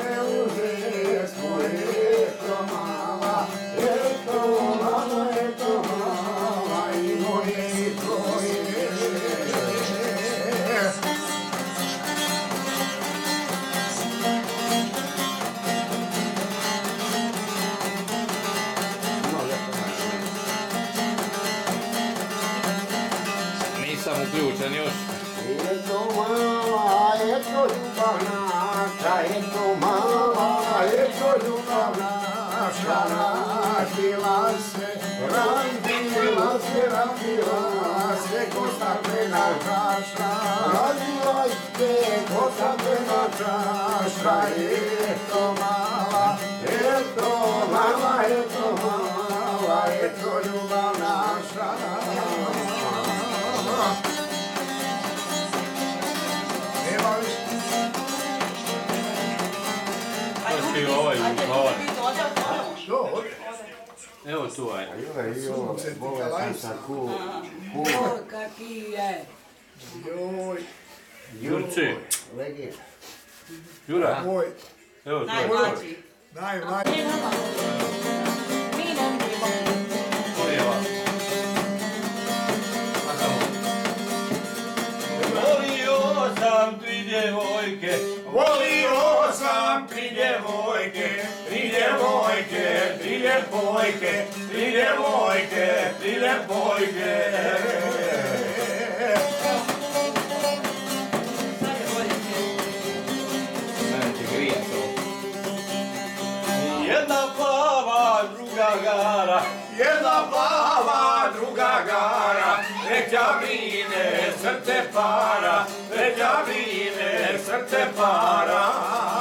Nisam uključen još. Eto mala, eto ljubav naša, eto mala, eto ljubav naša, radila se, ko staklena čaša, radila se, ko staklena čaša, eto mala, eto ljubav naša. Evo tu, aj. Kaki je? Jurci. Jura. Evo tu. Najmlađi. Najmlađi. Volio sam tri djevojke, volio sam tri djevojke, tri djevojke, tri ljepojke, tri djevojke, tri ljepojke. Jedna plava, druga gara, jedna plava, druga gara, treća brine, srce para, treća brine, srce para.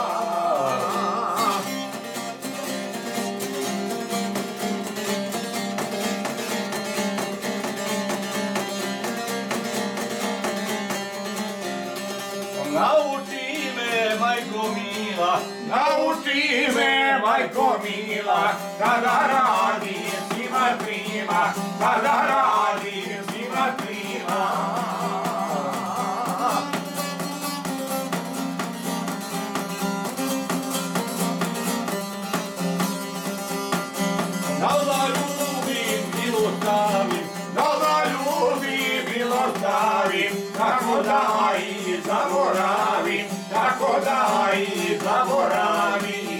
Nauči me, majko mila, nauči me, majko mila, kada radim svima prima, kada radim svima prima. Da ljubim, bilo stavim, da ljubim, bilo stavim, tako da i zaboravim, tako da i zaboravim.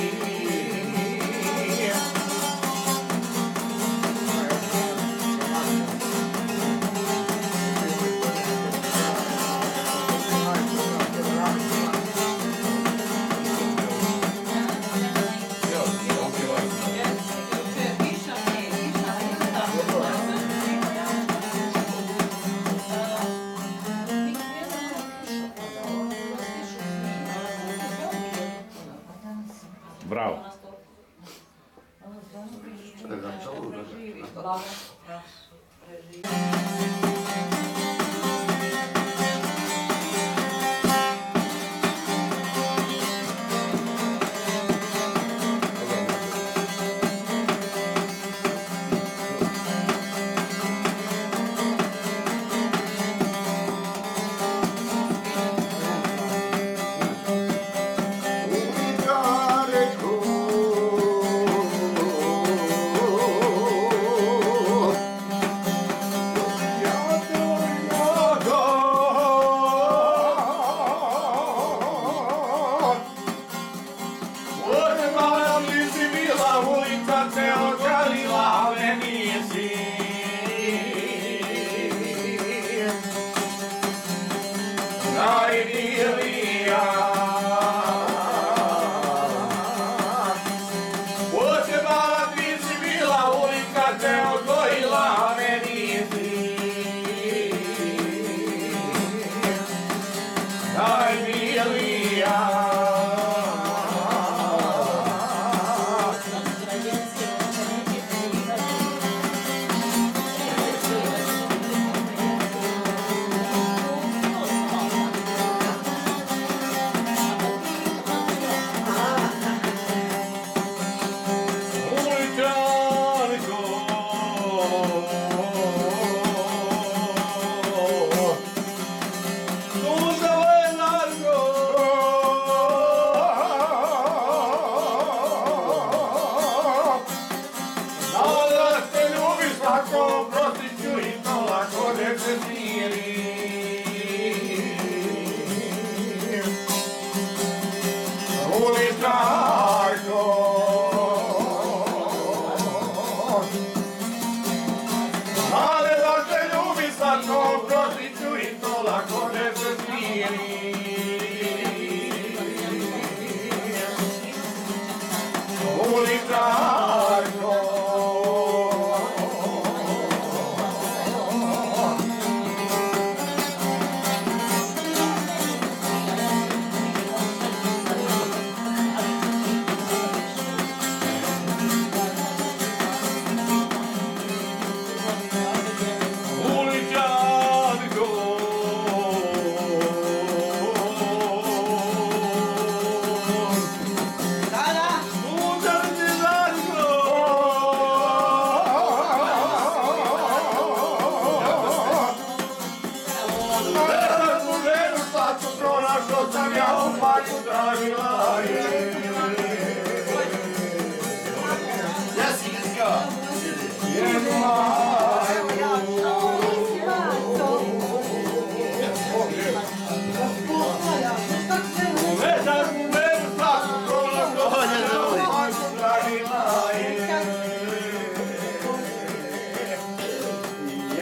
Bravo.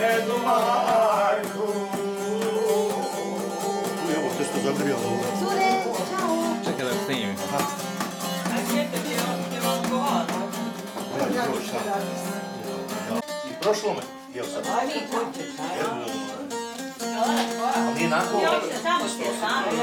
djedu Marku. Evo, to što zagrljalo ovo. Cure, čao. Čekaj da snimim. I prošlo me. Jel sad? Aj, vi hoćeš, aj. Ali nije nakon. Još se samo ste sami.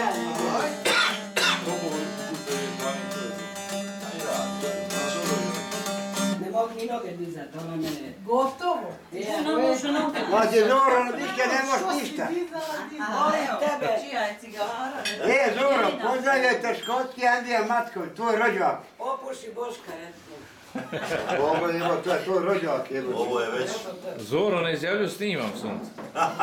Ne mogu ni noge dizat, ono mene. Gotovo. Mađe, Zoro, više ne možeš ništa. Volim tebe. Čija je cigara? Zoro, pozdravljajte Škotski Andrija Matković, tvoj rođak. Opuši Boška, eto. Ovo je, to je tvoj rođak. Ovo je već. Zoro, ne izjavlju, snimam sunce.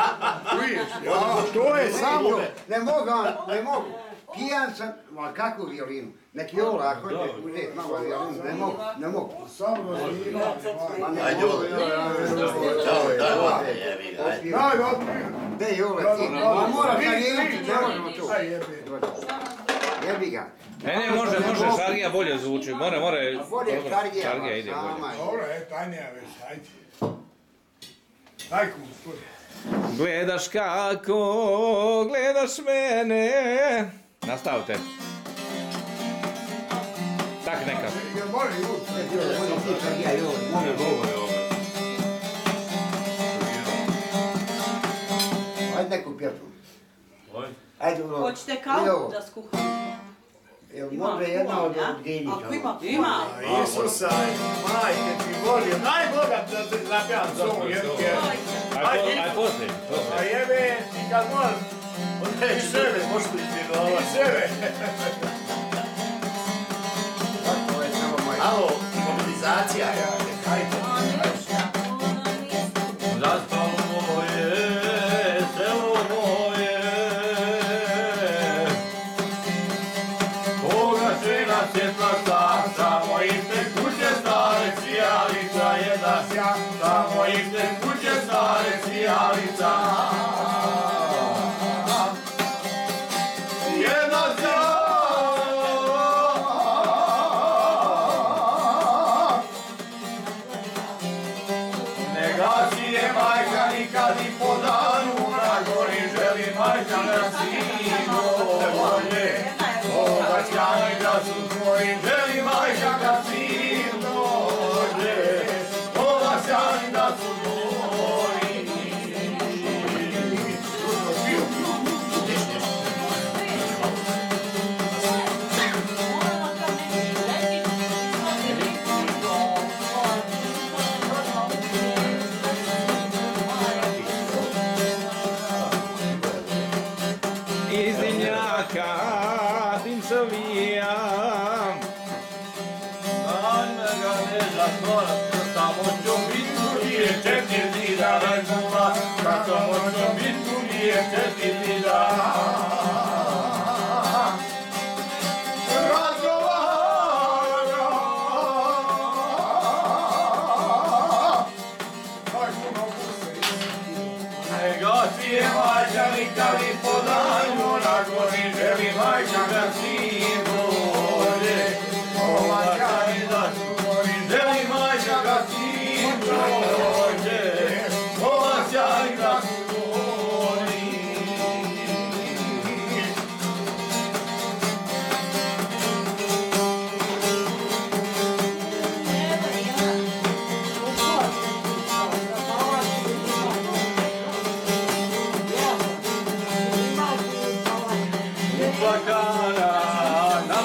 To je samo, ne mogu. Pijan sam, ma kakvu violinu? Neki ola, ako je uzeti malo violinu, ne mogu. Ajde, ovo. Čao, daj ovo. Jebi ga, ajde. Gdje je ola ti? Ma mora karijeriti, ne možemo tu. Jebi ga. Ne, može, Šargija bolje zvuči, more. Bolje Šargija. Šargija ide bolje. Dobro, Tanja već, ajde. Daj kum, Gledaš kako, gledaš mene. Nastavite. Tak nekak. Ja moram Ajde neku pjesmu. Ajde ono. Hoćete kavu da skuham? Jel može jedna od Genića? Ako ima. Isusa, majke ti volio, daj Boga da te zapijam zovu jedke. Aj poslije. A jebe ti kad moraš, i sebe poštujte glava. I sebe. Ovo je samo moje. Alo, mobilizacija. Zastalo moje, selo moje, pogašena svjetla šta, samo iste kuće stare sijalica, jedna sja, samo iste kuće stare sijalica. Jedna sja. Gasi je majka nikad i po danu, na gori želi majka da sinu dođe. Oba sjaj da su tvoji, želi majka da sin dođe. Oba sjaj da su tvoji. Iz dimnjaka dim se vijam. Ajme ga ne zatvorat, samo ću bitku nije 4 zida razuma, kad samo ću bitku nije 4 zida. Gasi je majka nikad i po danu, na gori želi majka da sin dođe. Ova sjaj da su gori, želi majka da sin dođe. Ova sjaj da su gori. Plakana na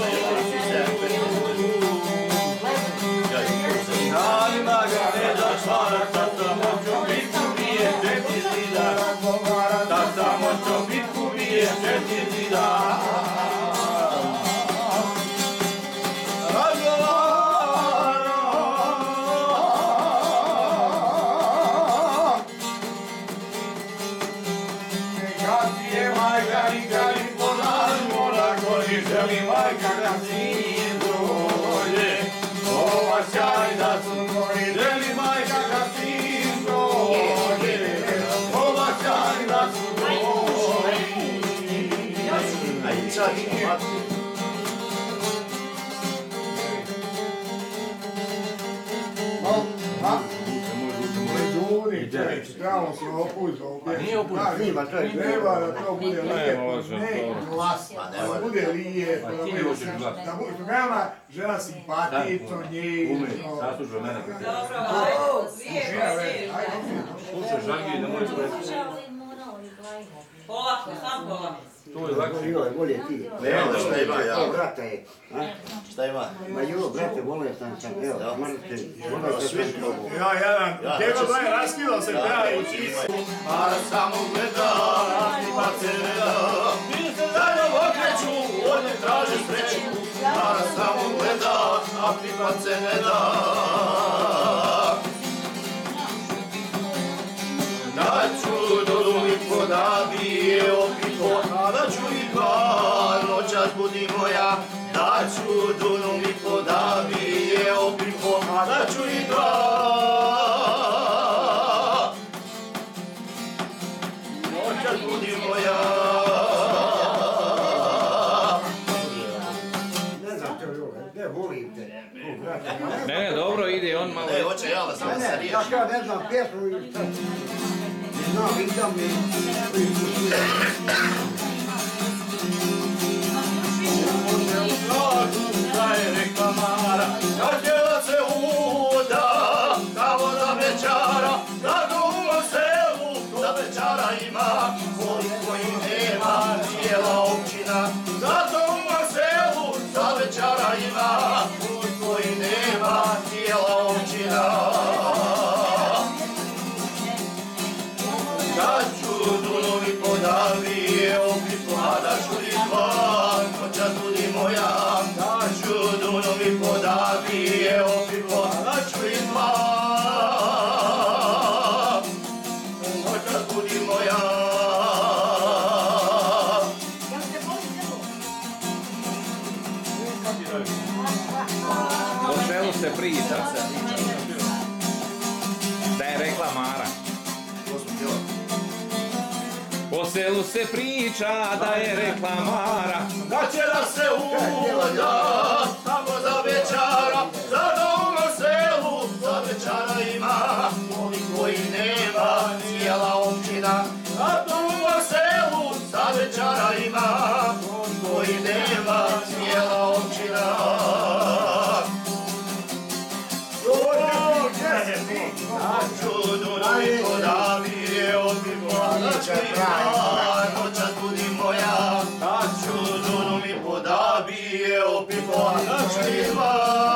danima ga ne zašvarat, da samo ću bitku nije 4 zida. Da samo ću bitku nije 4 zida. Gasi je majka nikad i po danu, na gori želi majka da sin dođe. Ova sjaj da su gori, želi majka da sin dođe. Ova sjaj da su gori. Ajde, čak, matku. Duri, čovječe. pravom slopu. Pa nije oput. Snima, to je Treba da to bude lijepo, može, ne dobro. glasno, da bude lijepo, da bude da bude programa, žena simpatično, nježno. Saslušaj mene. Dobro, ajde, Slušaj, žagi, ne možeš reći. polako, sam polako. To je lako. Jo, bolje ti. Nema, šta ima, ja. Evo, brata je. Šta ima? Ma jo, brate, volio sam, evo, smrte. Volio sam to. Ja, jedan, teba dva raskidao se pravi u čistu. Mara samo gleda, pa se ne da. Mi se zajedno okreću, od ne traže sreću. Mara samo gleda, a pripat se ne da. Daću do mi podabije opito, a daću i dva, noćas budi moja. Daću do mi podabije opito, a daću i dva. Noćas budi moja. Ne znam te ovo, ne volim te. O, brate, ma Ne, dobro, ide on malo. Ne, hoće ja da samo se ne, riješi. ja ne znam pjesmu i šta. Znam, idam mi. Da je reklamara, kažela se uda, kao da večara, kako u selu, da večara ima, koji nema cijela općina. Zato u selu, da večara ima, koji nema cijela općina. Da ću dunovi podavije, opet mlada ću i dva, noćas budi moja. Da ću dunovi podavije, opet mlada ću i dva, noćas budi moja. Po selu se priča. Da je rekla Mara. Po selu se priča da je rekla Mara. Da će da se uda, samo za večara, za dom na selu, za večara ima, oni koji nema cijela općina. Za dom na selu, za večara ima, oni koji nema cijela općina. Na čudu novi podavije, opet mlada ću i dva, noćas budi moja. Na čudu novi podavije, opet mlada ću i dva,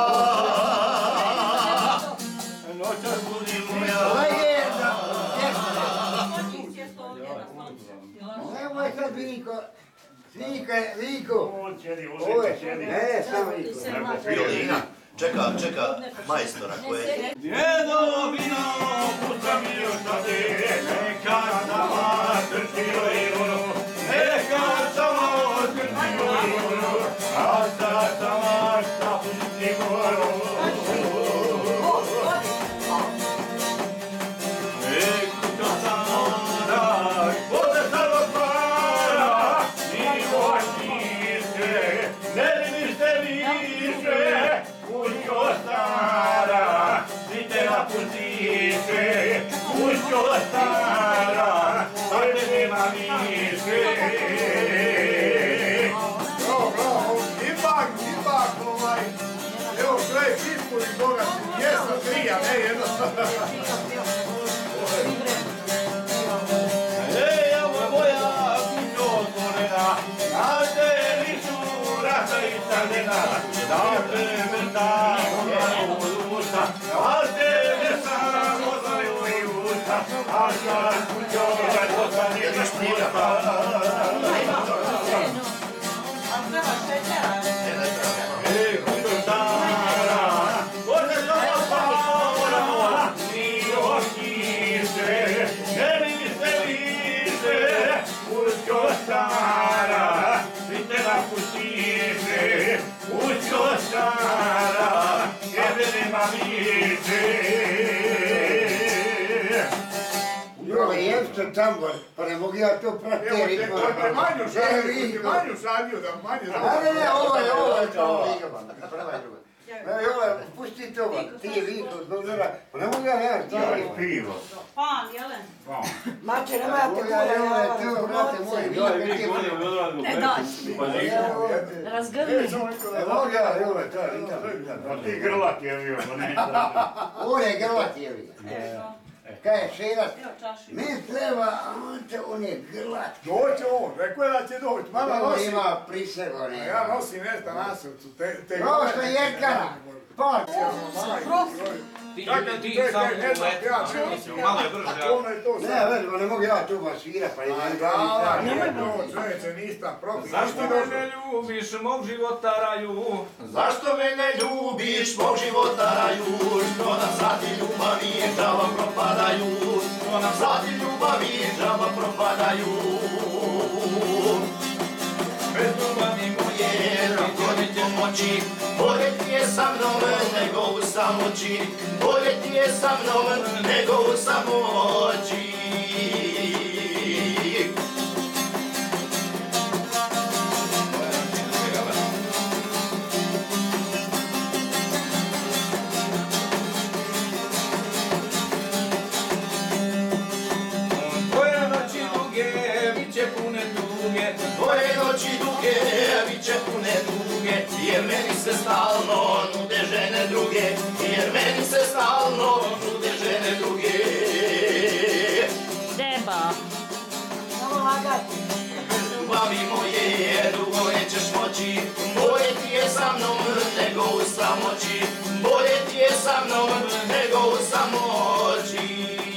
noćas budi moja. Legenda, Hoćeš sjesto ovdje na soncu. nemoj sad Viko. Viko. Ovo je, ne, samo Viko. Violina. Čeka majstora koje... Djedo vino, puta mi još tade, neka tamo trpilo i ono, neka tamo trpilo i ono, a sa tamo šta puti ono. Neku to samo daj, ode samo para, i očiste, ne vidite više, kućo stara, vidite na pustiše, kućo stara, ajde nema više. Bravo, ipak, evo kraj čitku i toga, pjesma tri, a ne jedna. Ej, ovo moja kućo otvorena, a te liču rasa i stavljena, da te vrta moja usta, a te vrta moja usta, a sa kućo otvorena jedna špika. Ej, kućo stara, ode samo para, ni očiste, ne vidite više, kućo stara, vidite na pustiše, kućo stara, jebe nema više. Jo, jeste tambor, pa ne mogu ja to pratiti. Evo, te manju šalju, da manje da... Ne, ovo je to Viko. Prva i druga. Jole, pusti to, ti je vikao zbog toga. Pa ne mogu ja staviti. Pivo. Pan, jelen. Mače, nemojte kura, Jole, to, brate moj, Ne daš. Razgrni. Ne mogu ja, Jole, to je Pa ti grlat je bio, pa ne. Ovo je grlat je li. Kaj je šerat? Evo čaši. Ne treba, on je grlat. Doće on, rekao je da će doći. Mama Ovo nosi. ima prisego, A ne. ja nosim nešto na srcu. Ovo što je Jerkana. Pa, Ti Čekaj, samo ne znam, ja uletno, malo je brže. Ono je to ne, vedno, ne mogu ja tu vas svirat, pa idem Da, gledam. nije to, čovječe, nisam protiv. Zašto me ne ljubiš, mog života raju? Zašto me ne ljubiš, mog života raju? Što nam sati ljubavi džaba propadaju? Što nam sati ljubavi džaba propadaju? Bez ljubavi moje, kako ne pomoći? Bolje ti je sa mnom nego u samoći. Bolje ti je sa mnom nego u samoći. Tvoje noći duge, bit će pune tuge. Tvoje noći duge, bit će pune duge, jer meni se stalno nude žene druge, jer meni se stalno nude žene druge. Deba. Samo lagati. Bez ljubavi moje, dugo nećeš moći, bolje ti je sa mnom nego u samoći, bolje ti je sa mnom nego u samoći.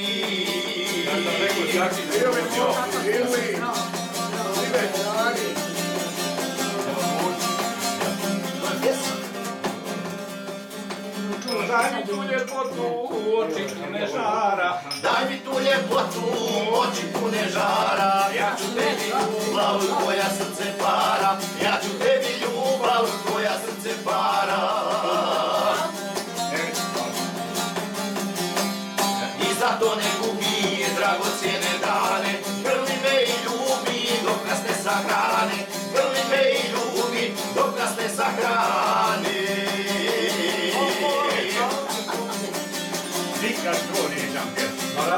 Daj mi tu ljepotu, oči pune žara. Daj mi tu ljepotu, oči pune žara, ja ću tebi ljubav koja srce para, ja ću tebi ljubav koja srce para. I zato ne gubi dragocjene dane, grli me i ljubi dok nas ne sahrane, grli me i ljubi dok nas ne sahrane. Nikad to nisam pio.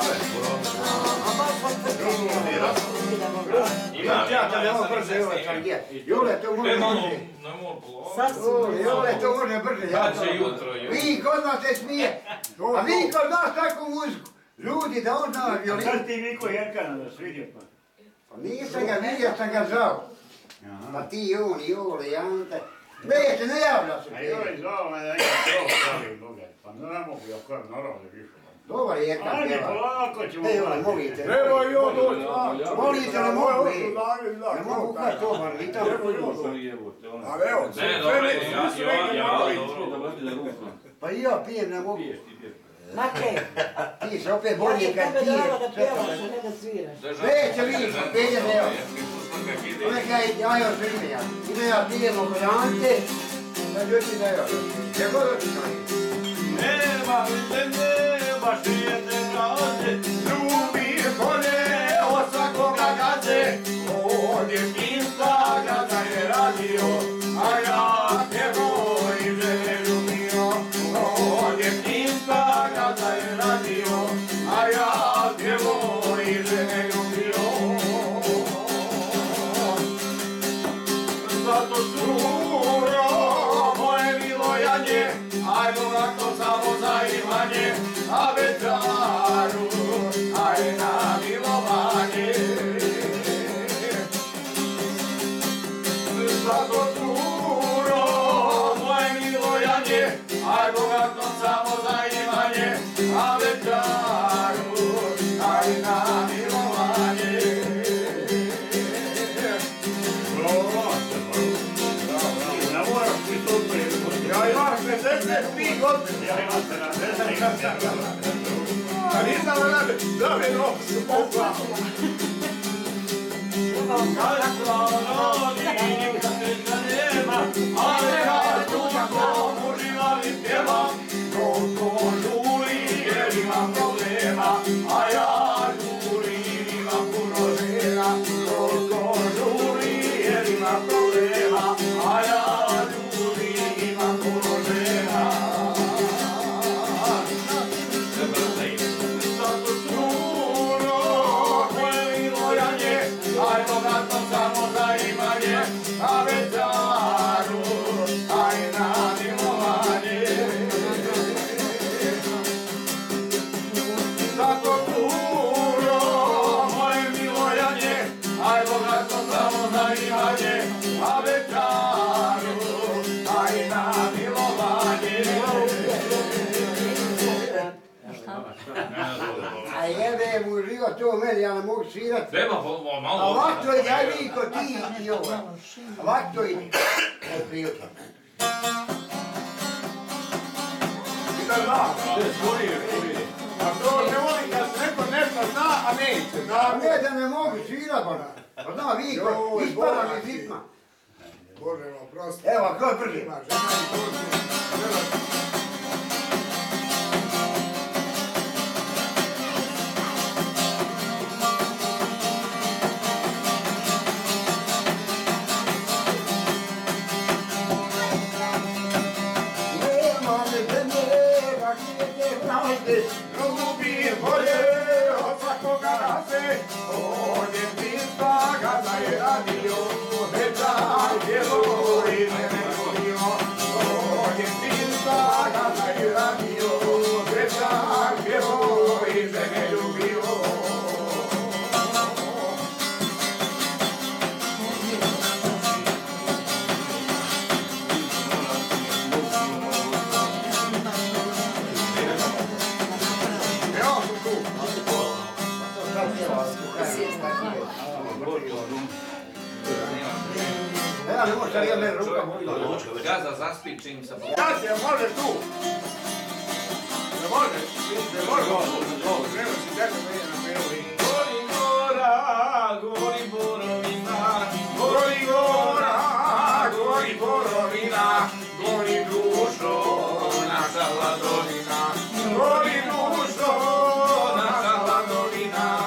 Ja kad ovo brže, Jole, sam gdje. Jole, to može brže. Jole, to može brže. Kad će jutro, Vi kod nas se smije, a vi kod nas takvu muziku. Ljudi, da on zna violinu. Sad ti Niko Jerkana da svidio pa. Pa nisam ga vidio, sam ga zvao. Pa ti i on, i Jole, i Ante. Neće, ne javlja se. A Jole zvao me da ja to stavim Boga. Pa ne mogu ja kar naravno više. Dobar je Jerkan Ajde, pjeva. polako ćemo. Te Jole, molite. Treba i on doći. Molite, ne mogu. Ne mogu mogu kaj to, bar vi tamo. Ali evo, Ne, dobro, Pa i ja pijem, ne mogu. Mače, Ti se opet ja bolje ću kad tebe piješ. dala da pjevaš, a ne da sviraš. Neće vi, pelje ne evo. Ove kaj, ja još ime ja. Ide ja pijem oko Ante, da ljudi ne evo. Gdje god otišao je. Nema šijete kaze, ljubi bolje od svakoga gaze. Od djetinjstva kada je radio, a ja pjevo i žene ljubio. Od djetinjstva kada je radio, a ja pjevo i žene ljubio. Zato curo, moje milo janje, ajmo lako samo za imanje, a večaru, aj na milovanje. Zato curo, moje milo janje, ajmo lako samo za imanje, a večaru, aj na milovanje. ne moraš mi to prije. Ja imam 63 godine. Ja imam 70. A nisam da me nosu popla. Ali ja dugo uživali pjevam, toliko žuli jer imam problema, a ja žuli imam puno žena, toliko žuli jer imam problema, a ja žuli imam puno žena. uživati ovo meni, ja ne mogu svirati. Treba malo... A ovako to ide, aj vidi ko ti i ovo. Ovako to ide. Od prilike. I da zna. A to ne voli kad neko nešto zna, a neće. A ne da ne mogu svirat, bona. Pa zna, vidi ko ispada mi zitma. Bože, oprosti. Evo, ko je brži? Žena i to Ljubi bolje od svakoga raze, od djetinjstva kada je radio, dečak je voli mene volio. Od djetinjstva kada je radio, dečak je voli mene ljubio. Ja ne možeš, ali ja me ruka boli. Gaza zaspi čim se... Ja se može tu. Ne može. Ne može. Treba si tebe meni na peli. Gori gora, gori borovina, gori gora, gori borovina, gori dušo, naša hladovina, gori dušo, naša hladovina.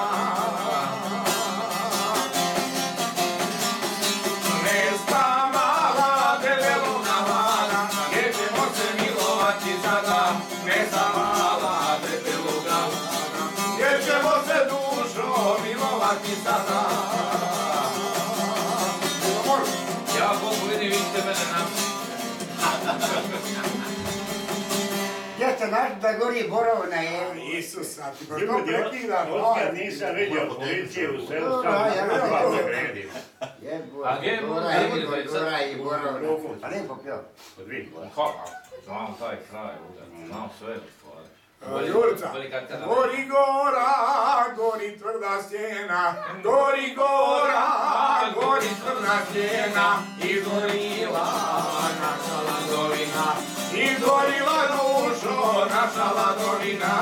Mesta mala, debelog navana, gdje ćemo se milovati sada, mesta mala, debelog navana, gdje ćemo se dušo milovati sada. Ja Bogu vidim, vidite mene na... Gdje ste našli da gori borovina je? Isusa, ti pa to prekidaš. Otkad nisam vidio policije u selu, Dobro, sam ja na vidim. glavu kredim. A gdje je Gora Borovina? i gora i borovina. A ne popio. Od vidi. Znam taj kraj, znam sve u stvari. Jurica, gori gora, gori tvrda stjena, gori gora, gori tvrda stjena, izgorila naša ladovina, izgorila dušo naša ladovina.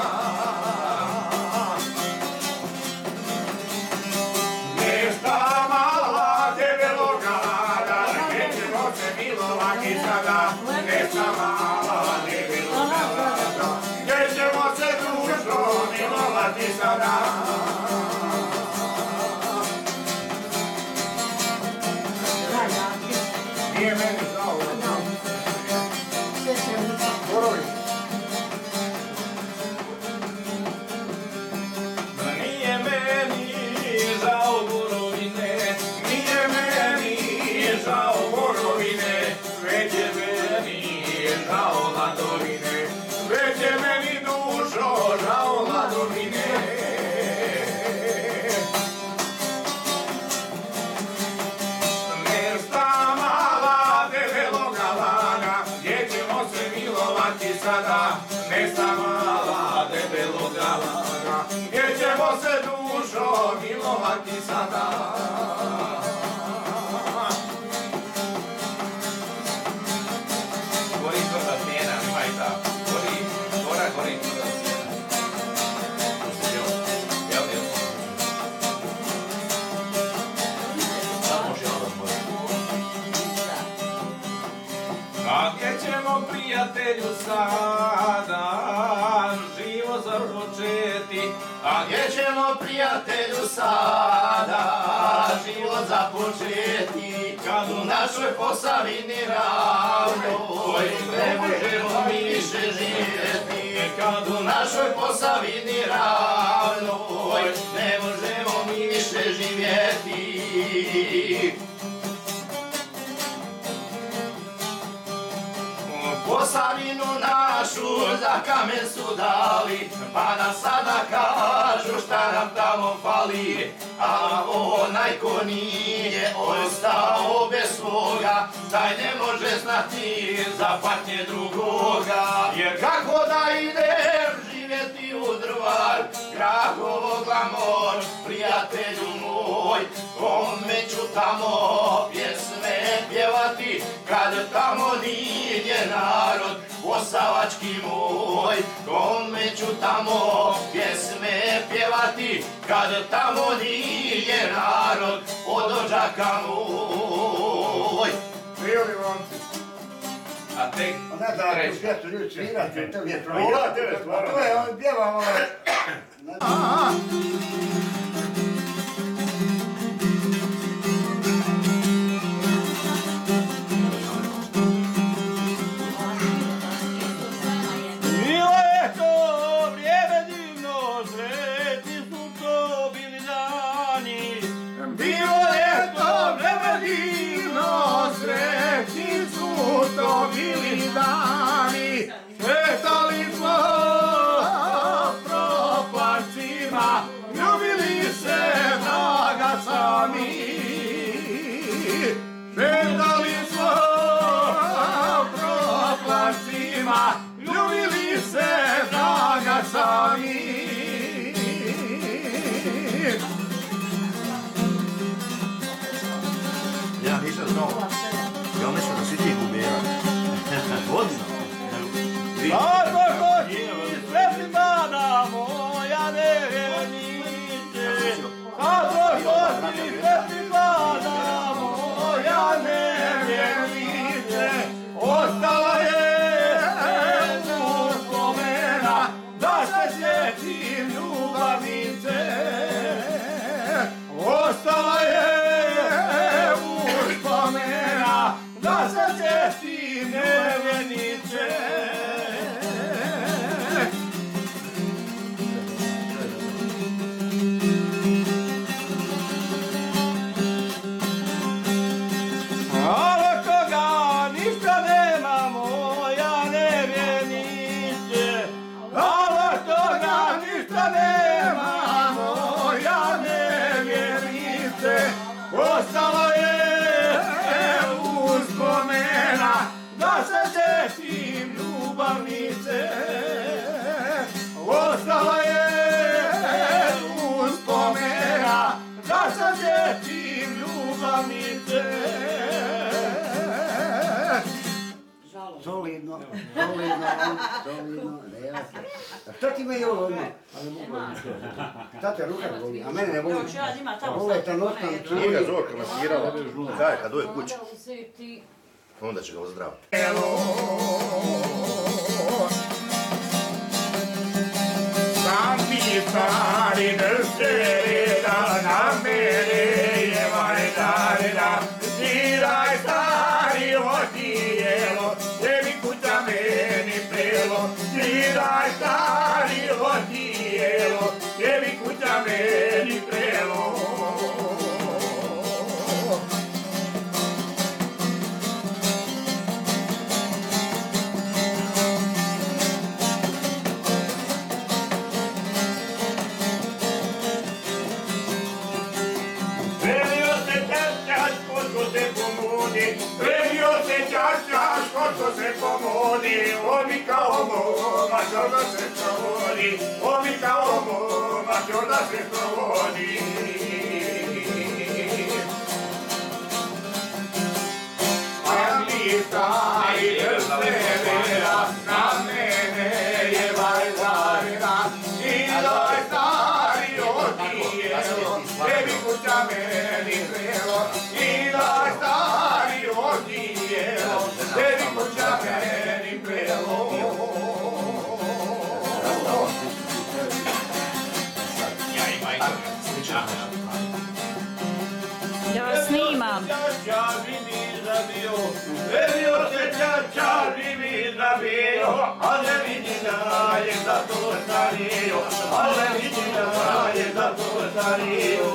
Mesta mala debeloga rada, gdje ćemo se milovati sada, mesta mala debeloga rada, gdje ćemo se dušo milovati sada. Nije meni žao, Borovi. Nije meni žao borovine, nije meni žao borovine, već je meni žao ladovine, već je meni dušo žao ladovine. Mesta mala debeloga lana, gdje ćemo se milovati sada, mesta mala debeloga lana, gdje ćemo se dušo milovati sada. Gori tvrda stijena, nema i ta. Gori tvrda stijena. To se djelo. Jel? Samo želo može. A gdje ćemo prijatelju sada život započeti? A gdje ćemo prijatelju sada život započeti? Kad u našoj Posavini ravnoj ne možemo mi više živjeti. Kad u našoj Posavini ravnoj ne možemo mi više živjeti. Posavinu našu za kamen su dali, pa nam sada kažu šta nam tamo fali. A onaj ko nije ostao bez svoga, taj ne može znati za patnje drugoga. Jer kako da idem živjeti u Drvar, grad tako glamor, prijatelju moj, kome ću tamo pjesme pjevati, kad tamo nije narod posavački moj, kome ću tamo pjesme pjevati, kad tamo nije narod pododžaka moj. Bili momci. A tek A ne da, treća. tu pjesu ljudi svirati, to je Ula, tebe stvarno. To je, on pjeva ovaj... Bilo je to vrijeme divno, sretni su to bili dani. Bilo je to vrijeme divno, sretni su to bili dani. Sretali smo propascima, ljubili se draga sami. Sretali smo propascima, ljubili se draga sami. Ja nisam znao. Ja mislim da si ti gubera. Odno. Zato što ti sveti dana moja nevjernice, zato što ti sveti dana moja nevjernice, ostala je uspomena da se sjetim ljubavnice. Ostala je uspomena da se sjetim nevjernice. Ali od toga ništa nema moja nevjernice, ali od toga ništa nema moja nevjernice, ostala je uspomena da se sjetim ljubavnice. Ostala je uspomena da se sjetim ljubavnice. Solidno, nema se. A što ti me je ovo odmah? Šta te ruka boli? A mene ne boli. Ovo je ta noćna Nije ga Zorka masirala. Kaj, kad doje kuće, onda će ga ozdraviti. Sami stari drže da na mene je vajdare, sviraj stari odijelo, tebi kuća meni prelo, sviraj stari odijelo, tebi kuća meni prelo. Premio se čačaš, koliko se pomodi, premio se čačaš, koliko se pomodi, ovi kao moma, što da se provodi, ovi kao moma, što da se provodi. A mi stari drstevera, na mene je vajdara, i doj stari odijelo, tebi kuća meni prelo, i doj stari odijelo, tebi kuća meni prelo. Ja i majka. Ja vas snimam. Čača bi mi zabio, verio se čača bi mi zabio, ale vidi da je za to stario, ale vidi da je za to stario.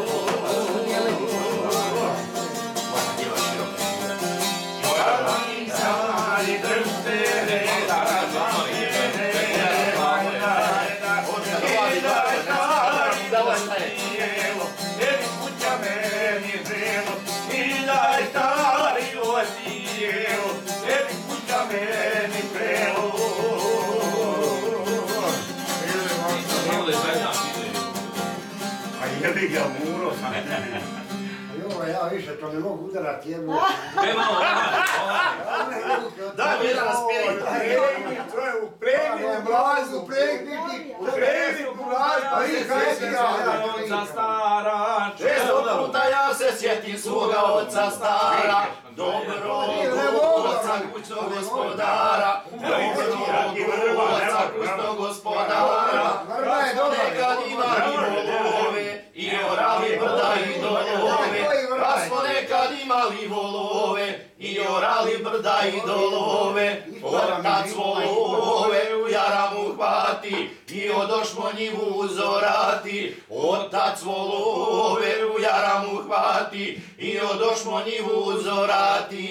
Moja stari dršte reda, na mene je vajdara, i da je stari odijelo, tebi kuća meni prelo, i da je stari odijelo, tebi kuća meni prelo. Ili zajedno ide. Jeli ga Muro. Joj, ja više to ne mogu udarati jednu. Nema Daj mi jedan raspjeri. To je upregni u blazu, upregni u blazu. A vi kaj si ja? Često puta ja se sjetim svoga oca stara, dobrog oca kućnog gospodara, dobrog oca kućnog gospodara. Nekad imali volove i orali brda i dolove, pa smo nekad imali volove i orali brda i dolove. Otac volove u jaramu hvati i odošmo njivu uzorati. Otac volove u jaramu hvati i odošmo njivu uzorati.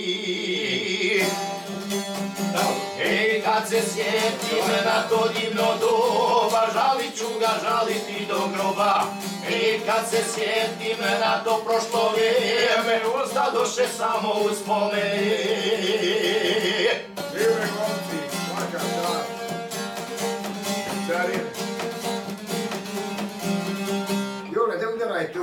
Ej, kad se sjetim na to divno doba, žalit ću ga žaliti do groba. Ej, kad se sjetim na to prošlo vrijeme, ostadoše samo uspomene. Žive momci, svaka čast. Carine. Jule, ne udaraj tu.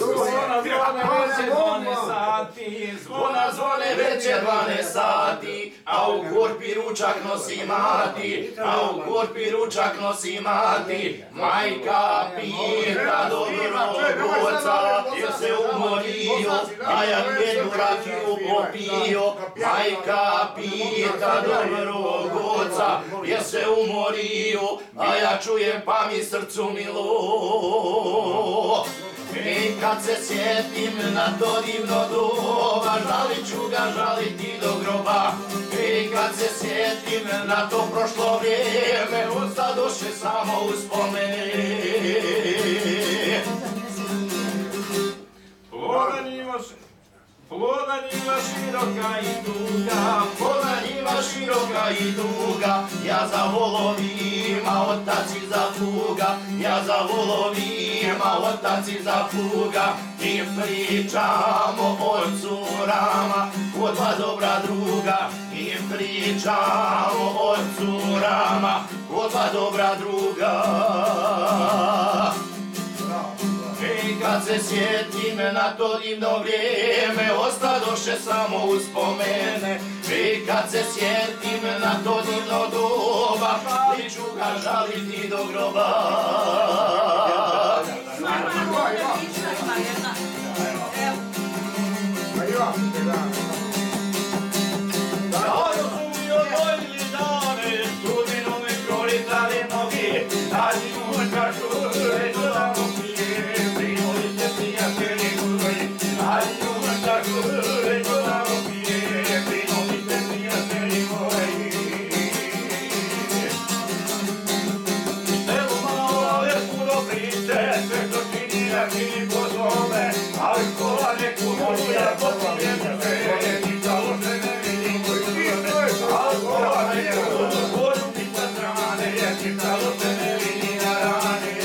Zvona zvone već je 12 sati, a u korpi ručak nosi mati, a u korpi ručak nosi mati. Majka pita dobrog oca, jer se umorio, a ja jednu rakiju popio. Majka pita dobrog oca, jer se umorio, a ja čujem pa mi srcu milo. I kad se sjetim na to divno doba, žalit ću ga žaliti do groba. I kad se sjetim na to prošlo vrijeme, ostadoše samo uspomene. Ploda njiva široka i duga, Ploda njiva široka i duga, ja za volovima, otac iza pluga, ja za volovima, otac iza pluga. I pričamo o curama, kod dva dobra druga, i pričamo o curama, kod dva dobra druga. I kad se sjetim na to divno vrijeme, ostadoše samo uspomene. I kad se sjetim na to divno doba, žalit ću ga žaliti do groba. Davno su mi odvojili dane, sudbinu mi prolitali noge, ali mučka šure dodamo pije, primoli se prijatelji moji, ali mučka šure dodamo pije, primoli se prijatelji moji. Selu malo je puno priče, sve što čini ja čini po svome, ali škola neku moju ja popijem sve, čitalo se ne vidim koji zove, ali škola neku moju mi sa strane, čitalo se ne vidi na rane.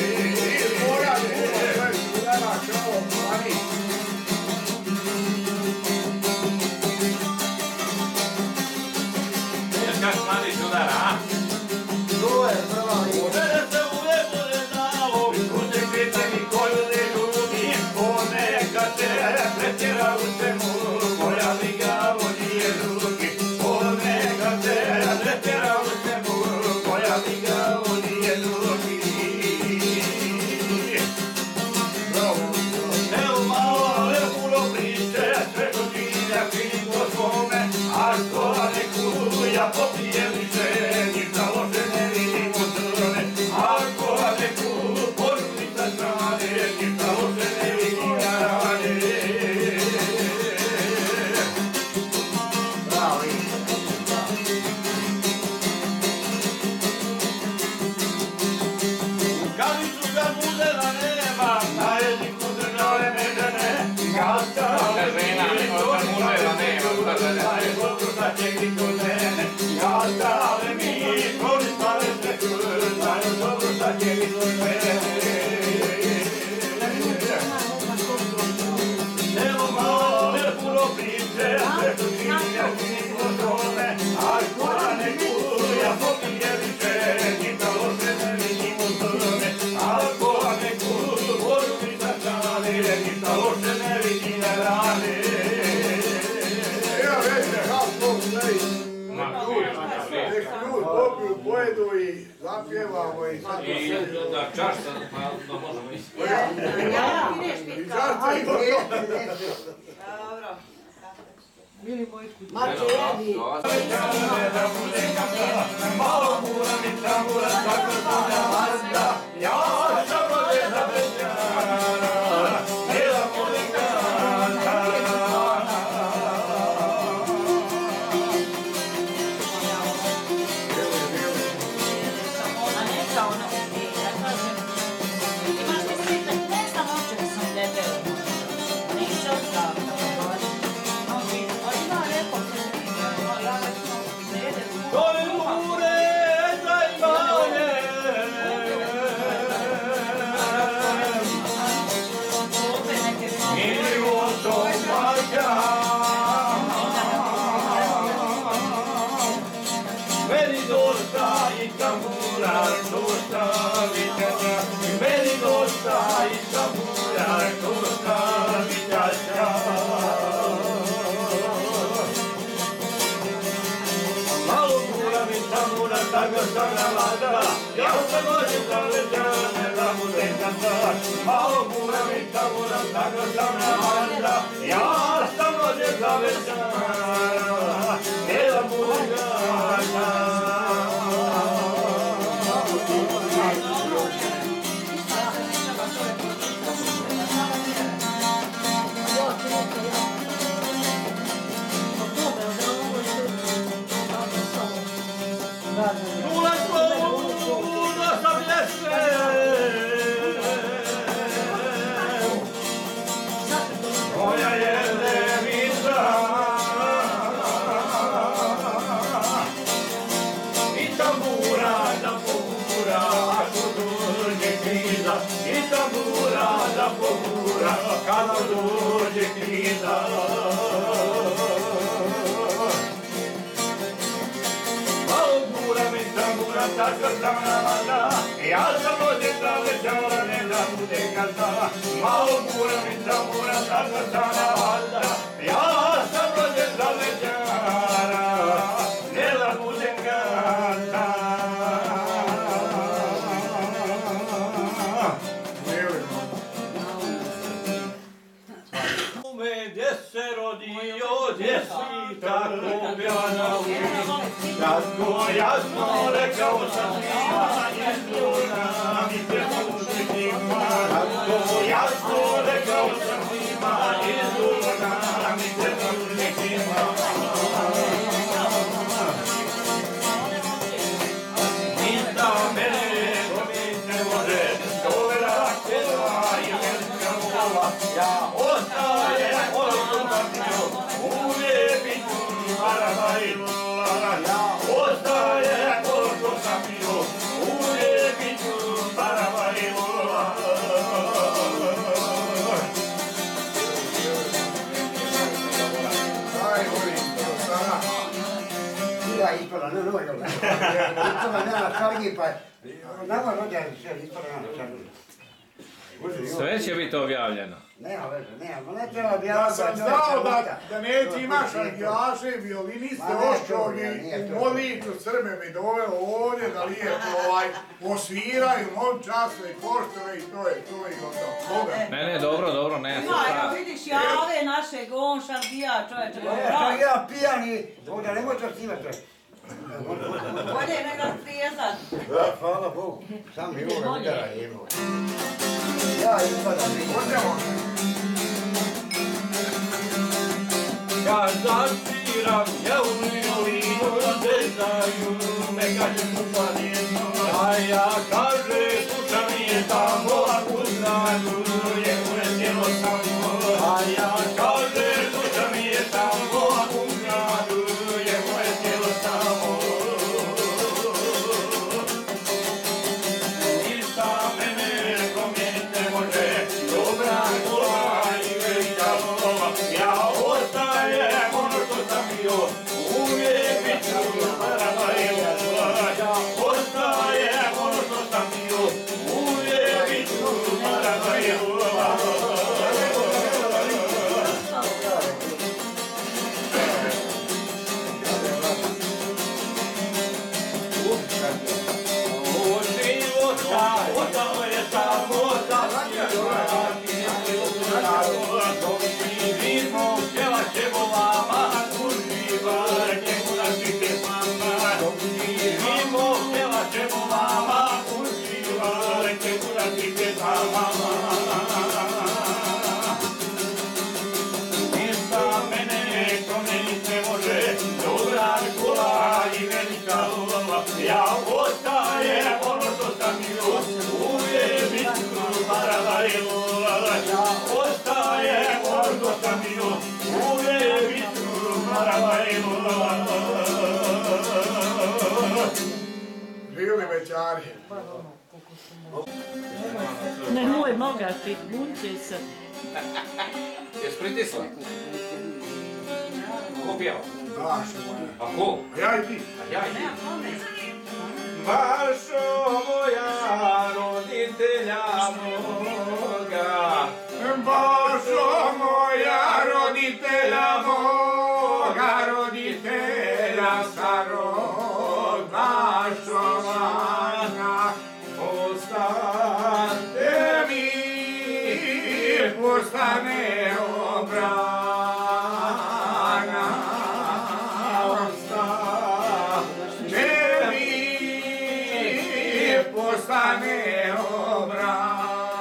Kaš mladić udara, a? To je prva i... Mene se uvijek bude znao, utekvite mi koju ne ljubim, ponekad te pretjera u svemu, moja vide, ništa loše ne vidi ne radi. Ja veće, kako stoji. Nek ljudi popiju, pojedu i zapjevamo i sad to sve. Da, čašta, pa da možemo ići. I čašta i gotovo. Mače, jedi. Malo mura mi tambura, tako sam ja mazda, ja sam rodena većara, bila muzikanta. Ona neka ona ubije, ja kažem, imaš ti svitak, ne znam uopće da sam debel. Neće odstaviti. Ima rekao se vidio, ja već sam dede. To je mure za imanje, i životom majka. Meni dosta i tambura, dosta viđanja, meni dosta i tambura, dosta viđanja. Malo mura mi tambura, tako sam navada, ja sam rođen za većane, da bude kantar. Malo mura mi tambura, tako sam navada, ja sam rođen za većane, da bude kantar. Moja je levica i tambura da pogura, ako dođe kriza, i tambura da pogura, kada dođe kriza. Malo gura mi tambura, tako sam navada, ja sam rođen za većara, ne da bude gazda. Malo gura mi tambura, tako sam navada, ja sam rođen za većara, ne da bude gazda. Gdje se rodio, gdje si tako bila na ulici, tako jasno rekao sam svima, izgleda mi te muzičima, tako jasno rekao sam svima, izgleda mi te muzičima. Ništa mene dobiti ne može, dovela kjela i velika vola, ja ostajem ono što sam bio, uvijek bit ću baraba i lula. Ja ostajem ono što sam bio, uvijek bit ću baraba i lula. Aj, volim to sada. Ja ispada, ne, ispada nema šargi, pa nama rođa se ispada nema šargi. Sve će biti objavljeno. Nema veze, nema, ne treba Ja objaviti. sam znao da neće imaš argijaše, violiniste, oščovi, u Moliću, Srbe mi doveo ovdje da lijepo osviraju, mom časno i poštove i to je gotovo. Ne, dobro, ne. Evo vidiš, ja ove našeg, on šargija čovječe. Ja pijan i ovdje nemoj to snimati. Bolje nego strijezat. Hvala Bogu, sam mi ovoga udara jemo. Ja ispadam, Možemo. Kad zaspiram, ja u violinu zezaju, me kaže kupaninu, a ja kaže, duša mi je tamo, a kuznaju, je uletjelo samo, a ja kaže, duša mi je tamo, a kuznaju, je uletjelo samo. Ništa mene promijeniti ne može, dobra gola i velika lova, ja ostajem ono što sam bio, uvijek bit ću baraba i lula. Ja ostajem ono što sam bio, uvijek bit ću baraba i lula. Nemoj, moga ti, bunči se. Jesi pritisla? Ko pjeva? Dašo moja. A ko? A ja i ti. A ja i ti. Bašo moja roditelja moga, Bašo moja roditelja moga, roditelja starog, bašo moja, ostane mi, postane obrana, ostane mi, postane obrana.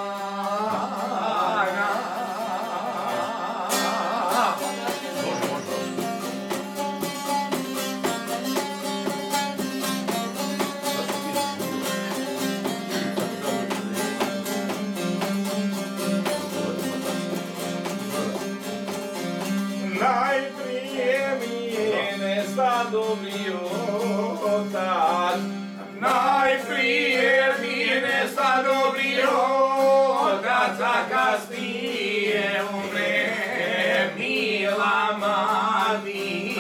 najprije mi je nesadobrio otac. Najprije mi nesadobrio otac, a kasnije umre mila mati.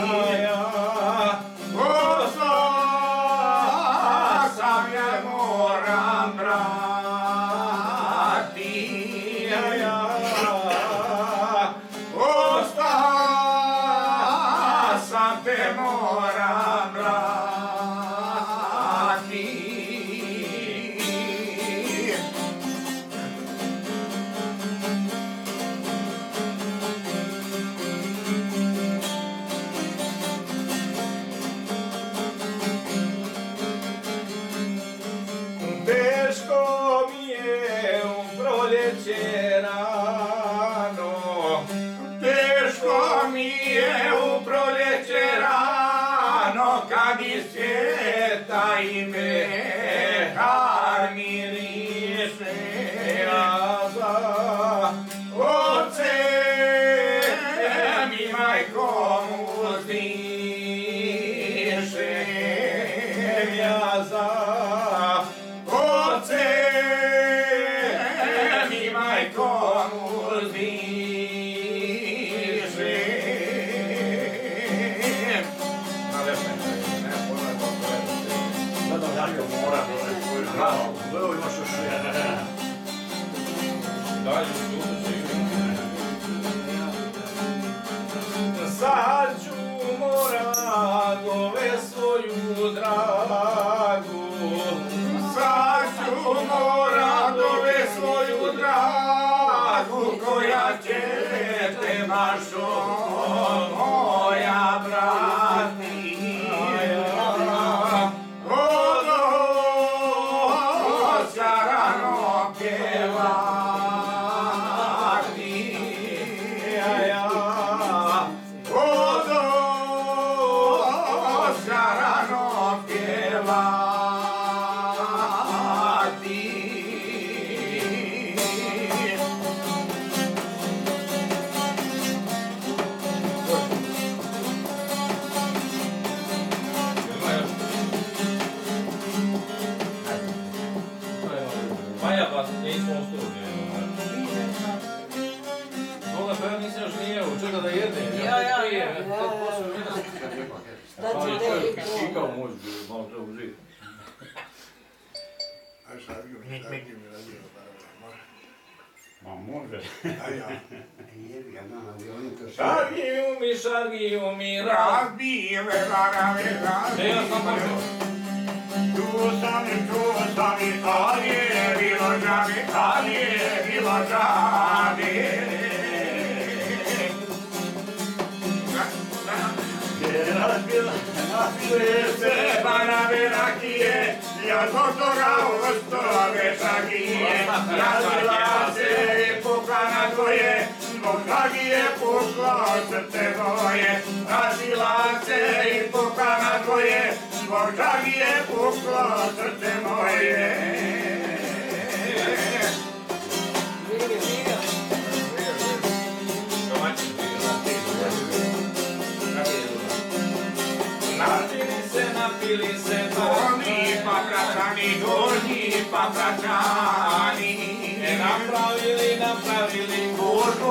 Ostao sam ja moram brati. Ostao sam te moram brati. Teško mi je u proljeće rano, Teško mi je u proljeće rano, kad iz svijeta i mehar miriše. ja za Ocem i majkom uzdiše. ja za Ocem i majkom uzdiše. sad ću morat ove svoju dragu. Sad ću morat ove svoju dragu, koja će te bašo moja brati. Od oca rano pjevati. Od oca rano pjevati. Maja, pa nismo u studiju. Boga, pa ja nisam još nije jeo, čeka da jedne. Ja. Šta ćete vi to? Kikao može, malo treba užiti. Ma može. Šargi umi, Razbile varave, Ne, ja sam razbile. počeo. Tu sam i kad je bilo džabe, kad je bilo džabe. Razbile se varave rakije, ja zbog toga ostove šagije. Razbila se pukana tvoje, zbog šagije puklo srce moje. Razbila se i pukana tvoje, zbog žagije puklo srce moje. Napili se, Oni pa braćani gornji papračani, napravili gužu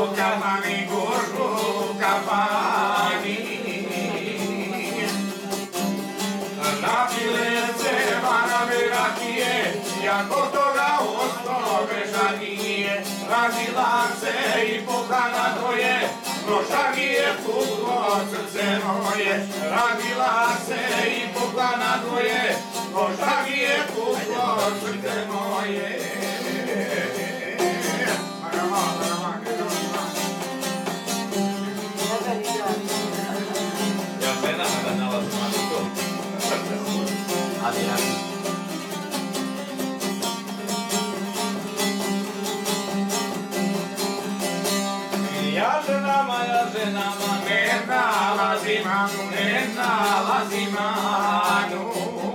kafani. Napile se marame rakije, jako toga ostalo grešanije. Razila se i pokana tvoje, nošagije puklo srce moje. Razila se i pokana tvoje, nošagije puklo srce moje. Ja žena da nalazim na to. Ali Ja ženama, ne nalazim Anu.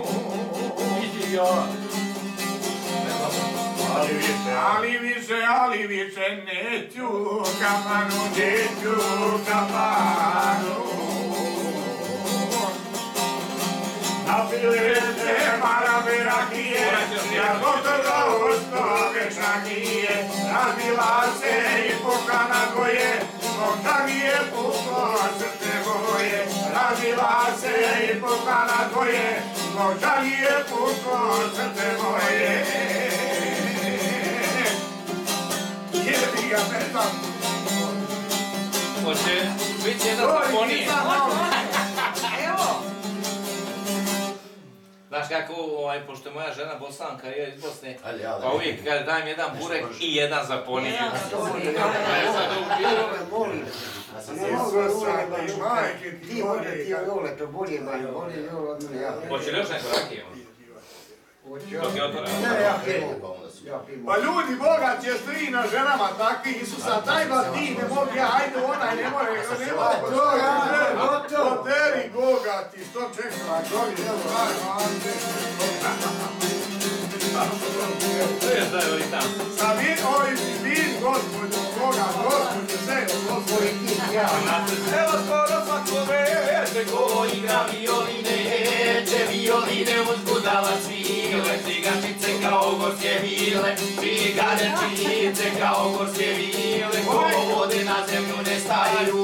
Ali više neću kafanu. Napile se marame rakije, jako toga ostove šakije. Razbila se i pokana tvoje, nošagije puklo srce moje. Razbila se i pokana tvoje, nošagije puklo srce moje. Jebi ga petam. hoće biti jedna zaponije. Evo. Znaš kako, pošto je moja žena Bosanka, je iz Bosne, Ali, pa uvijek kaže daj mi jedan burek i jedan zaponije. Ti ovdje ti Jole, to bolje Jole od mene, ja. Hoće li još neko rakije? Dok je otvora. Ne, ja pivo. Pa ljudi, Boga će strina ženama takvi, Isusa, daj vas ti, ne mogu ja, ajde onaj, ne more, ne more. Poteri Boga ti, što čekala, Sa vi, gospođo, Boga, gospođo, sve, gospođo. Evo skoro svako veče ko igra violine uzbudava svile, cigačice kao gorske vile, cigarečice kao gorske vile, kolo vode na zemlju ne staju,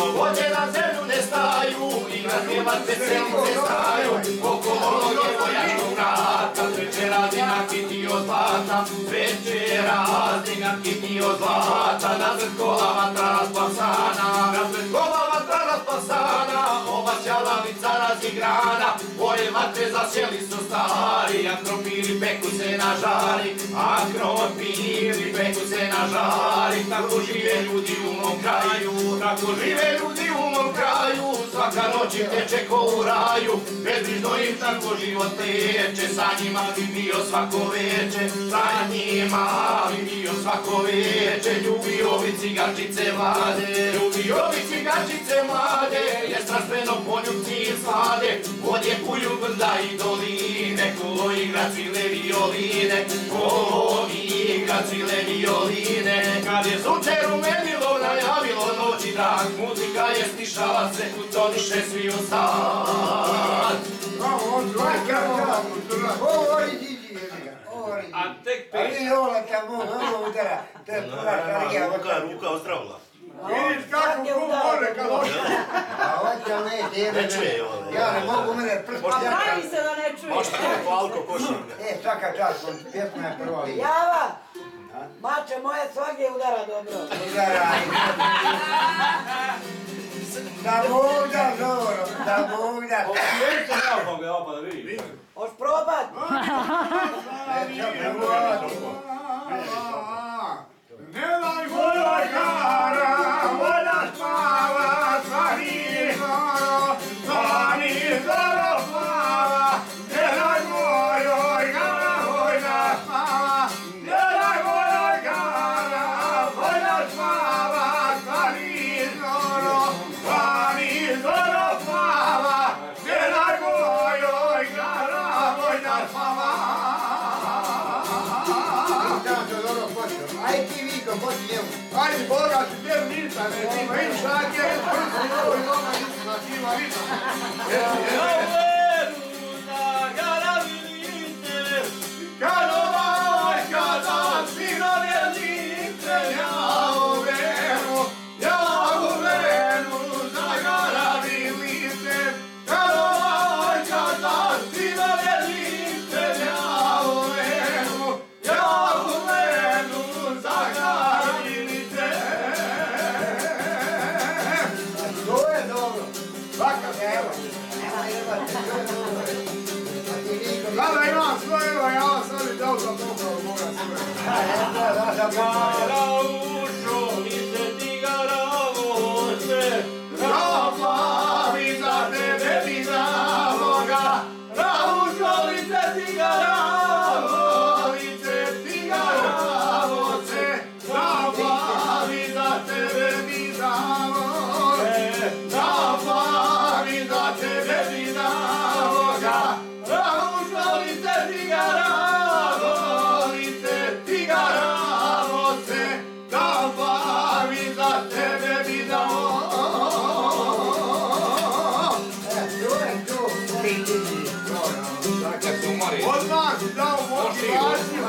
igra pjevate selice staju, okolo djevojaka vrata, večera dinakiti od zlata, nazad kola vatra raspasana, ova ćalavica razigrana, ove vatre zasjeli su stari, a krompiri peku se na žari, tako žive ljudi u mom kraju, svaka noć im teče ko u raju, bezbrižno im tako život teče, sa njima bi bio svako veče, ljubio bi cigačice mlade, je strastveno poljubci im slade, vode puju brda i doline, kolo igra cvile violine, kad je sunce rumenilo, najavilo noći dan, muzika je stišala se, utoniše svi u sad. A tek Ali Jola tamo, ovo udara, to je prva karija. Ruka ozdravila. Vidiš kako ko može kad ošao. A ovdje ne, djeve, ja ne mogu mene prst. Pa pravi se da ne čuje. Možda neko alko košarka. Svaka čast, pjesma je prva liga. Java, mače moje svagdje udara dobro. Udara. Da Bog da, Zoro, da Bog da. Hoš probat? Ne daj voloj kara, volja spava, zvani zoro plava, ne daj voloj kara, volja spava, ne daj voloj kara, volja spava, zvani zoro plava, ne daj voloj kara, volja spava. Aj ti Viko, pođi njemu. Ajde, Boga, ti gdje ništa, ne ti vidiš, a gdje je prvi ovo i ona ništa, ti ima ništa. da imam sve, evo ja vam sad i dao sam popravo moga sve. Garaušo, mi se ti garavose, Raplavi za tebe mi zavoga, Raušovice ti garavovice, ti garavoce, Raplavi za tebe mi zavoga, Raplavi za tebe mi zavoga, Raušovice ti garavovice, ti garavoce, Raplavi za tebe mi zavoga. Odmah si dao motivaciju.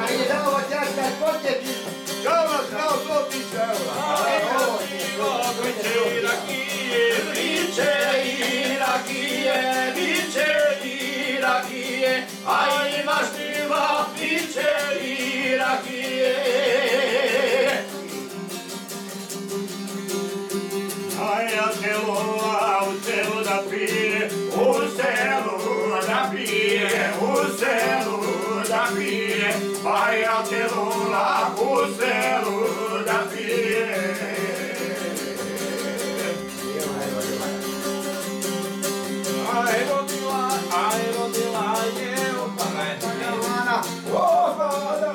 Ja vas dao 100.000 eura. biće i rakije, biće i rakije, biće i rakije, a imaš tima, biće i rakije. A ja telo u selu da pije, u selu da pije, u selu da pije, a ja telo u selu da pije. Aj rodila je opada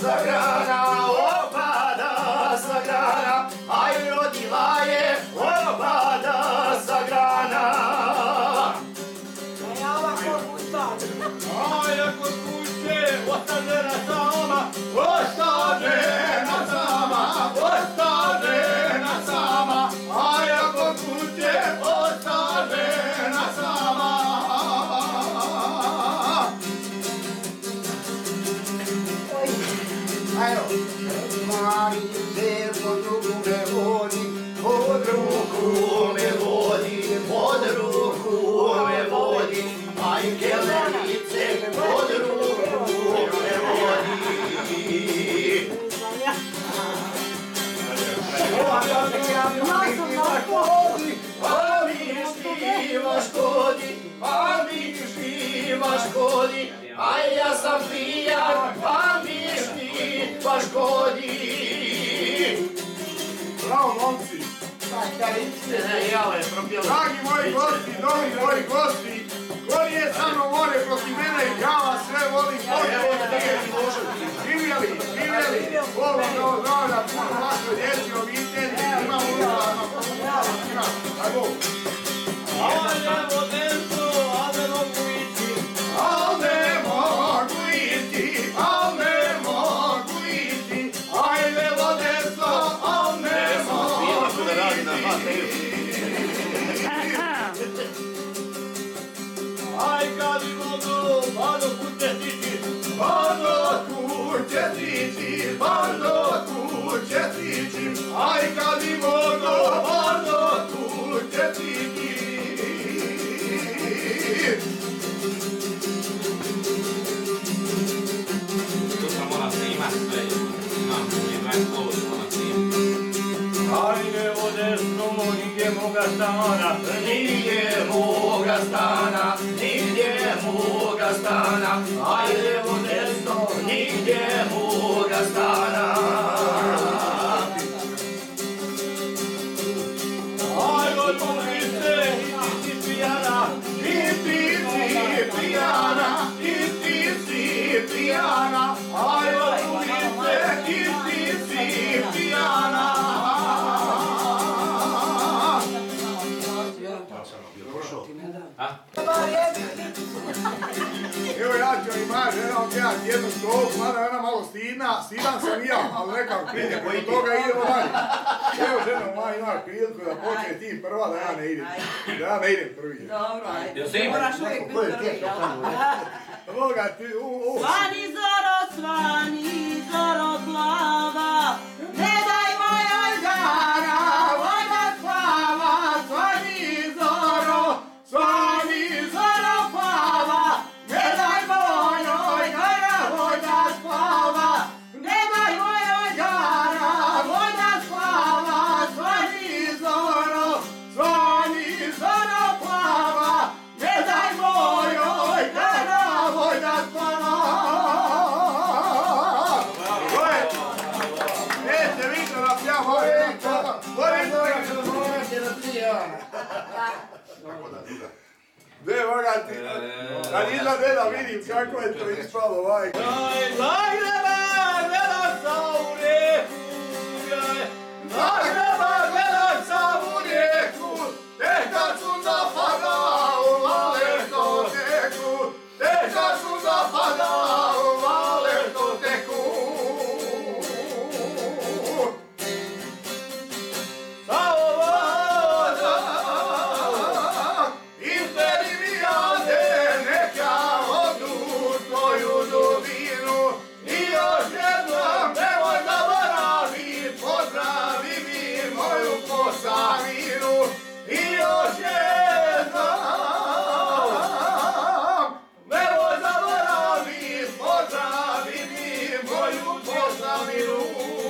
sa grana, aj rodila je opada sa grana. Aj ako kuće ostane na sama, ostane na sama, ostane na sama, aj ako kuće ostane na sama. Ajde, mali se pod ruku me vodi, pod ruku me vodi, pod ruku me vodi, majke lelice, pod ruku me vodi. A mi škodi, a ja sam pijan, a mi škodi. Bravo, momci. Dragi moji gosti, novi moji gosti, ko nije sa mnom more protiv mene, ja vas sve volim, živjeli, Bog vam dao zdravlja, puno vašoj djeci, obitelji, imamo ustavno, ajmo. Al ne mogu ići, aj levo desno, al ne mogu aj kad bi mogu, bado kuće tići, aj kad bi mogu, bado kuće tići. Aj levo desno, nigdje moga stana, aj levo desno, nigdje moga stana. Aj odmori se, i ti si pijana, aj odmori se, i ti si pijana. Evo ja ću i moja žena odgledati jednu stolku, mada je ona malo stidan sam i ja, ali nekako vidite, kod toga idemo dalje. Evo žena moja imaš priliku da počne ti prva, da ja ne idem. Da ja ne idem prvi. Dobro, ajde. Moraš uvijek biti prvi. Boga ti, Svani zoro plava, ne daj mojoj gara, voda spava. Svani zoro plava, ne daj mojoj gara, voda spava. Ne daj mojoj gara, voda spava. Svani zoro plava, ne daj mojoj gara, voda spava. dana. Ne, moga ti, kad izade da vidim kako je to ispalo, majko. Zagreba gleda samu rijeku, Zagreba gleda samu rijeku, Teka su zapada u valetoteku, teka su zapada u valetoteku. Samo voda, Izberi mi jade neka odu tvoju dubinu i još jednom nemoj zaboravit, pozdravi mi moju Posavinu i još jednom nemoj zaboravit, pozdravi mi moju Posavinu.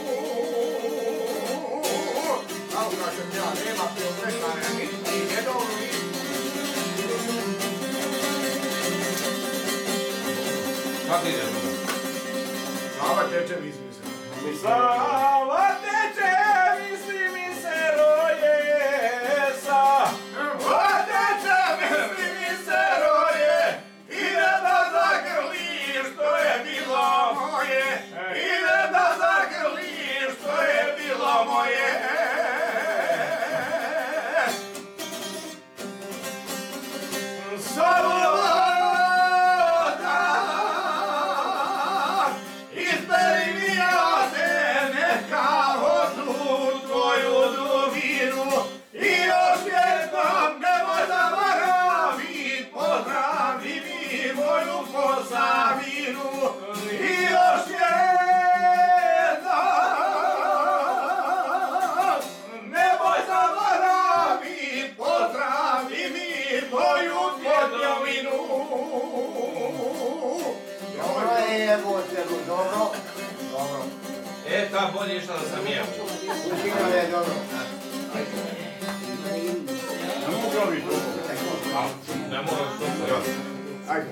Nauka sam ja, nema preokrešanja, niti ne dobro. Kako ide? Sava teče, mislim se. Sava teče, misli mi se roje, Sava teče, misli mi se roje, ide da zagrlim što je bilo moje, ide da zagrlim što je bilo moje. Izberi mi jade neka odu tvoju dubinu i još jednom nemoj zaboravit, pozdravi mi moju Posavinu i još jednom nemoj zaboravit, pozdravi mi moju Podjavinu. Dobro je, Boćeru, dobro. Dobro. E, ta bolje išla da sam jeo. Učinio je dobro. Ne mogu probiti ovo. Ne moraš to. Ajde.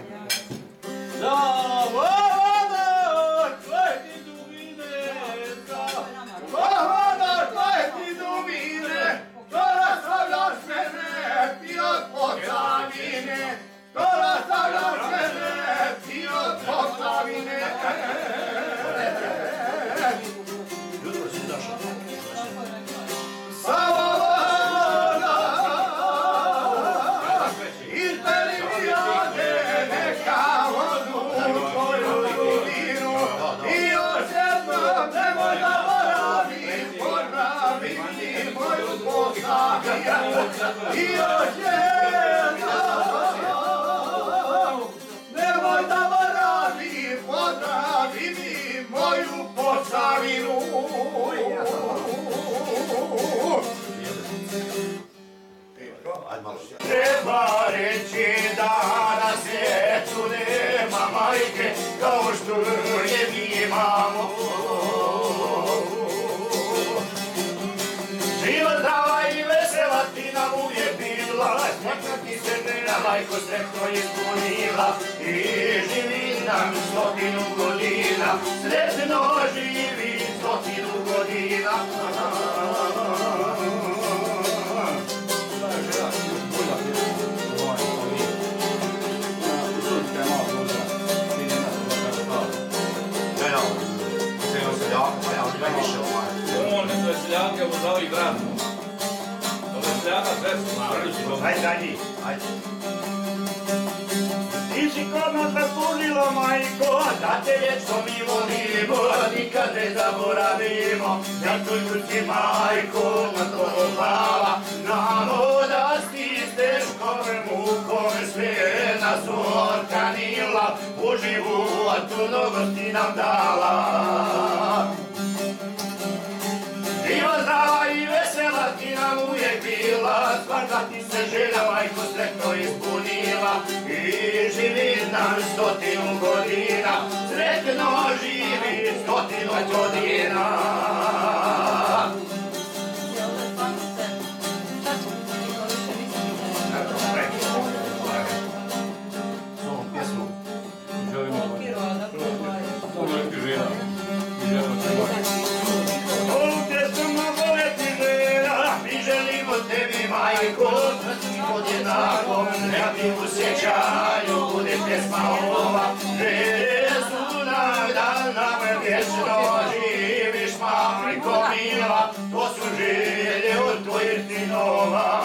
Voda tvoje ti dubine, to rastavljaš mene ti od Posavine, to rastavljaš mene ti od Posavine. Samo voda, izberi mi jade neka odu tvoju dubinu i još jednom nemoj zaboravit, pozdravi mi moju Posavinu i još jednom nemoj zaboravit, pozdravi mi moju Posavinu. Treba reći da na svijetu nema majke kao što je mi imamo. Živa, zdrava i vesela ti nam uvijek bila, smrtna ti se žena majko sretno ispunila i živi nam 100 godina, sretno živi 100 godina. On je seljake obozao i grad. Ovo je seljaka sve su navrši. Ajde, dalji, ajde. Ti si kod nas zaslužila, majko, da te vječno mi volimo, nikad ne zaboravimo. Zato ljuti, majko, na to hvala, znamo da si s teškom mukom sve nas otkanila, u životu mnogo si nam dala. Živa, zdrava i vesela ti nam uvijek bila, svaka ti se želja, majko, sretno ispunila i živi nam 100 godina, sretno živi 100 godina. majko, podjednako, neka ti u sjećanju bude pjesma ova. Jesu nam dan nam vječno živiš, majko mila, to su želje od tvojih sinova.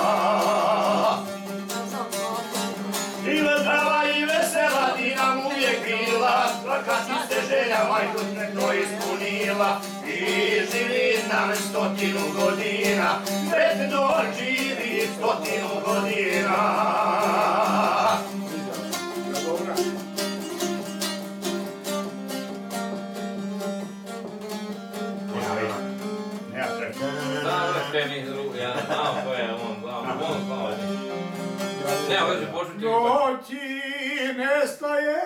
Bila zdrava i vesela, ti nam uvijek bila, svaka ti se želja, majko, sve to ispunila. I živi nam 100 godina, sretno živi 100 godina. Noći nestaje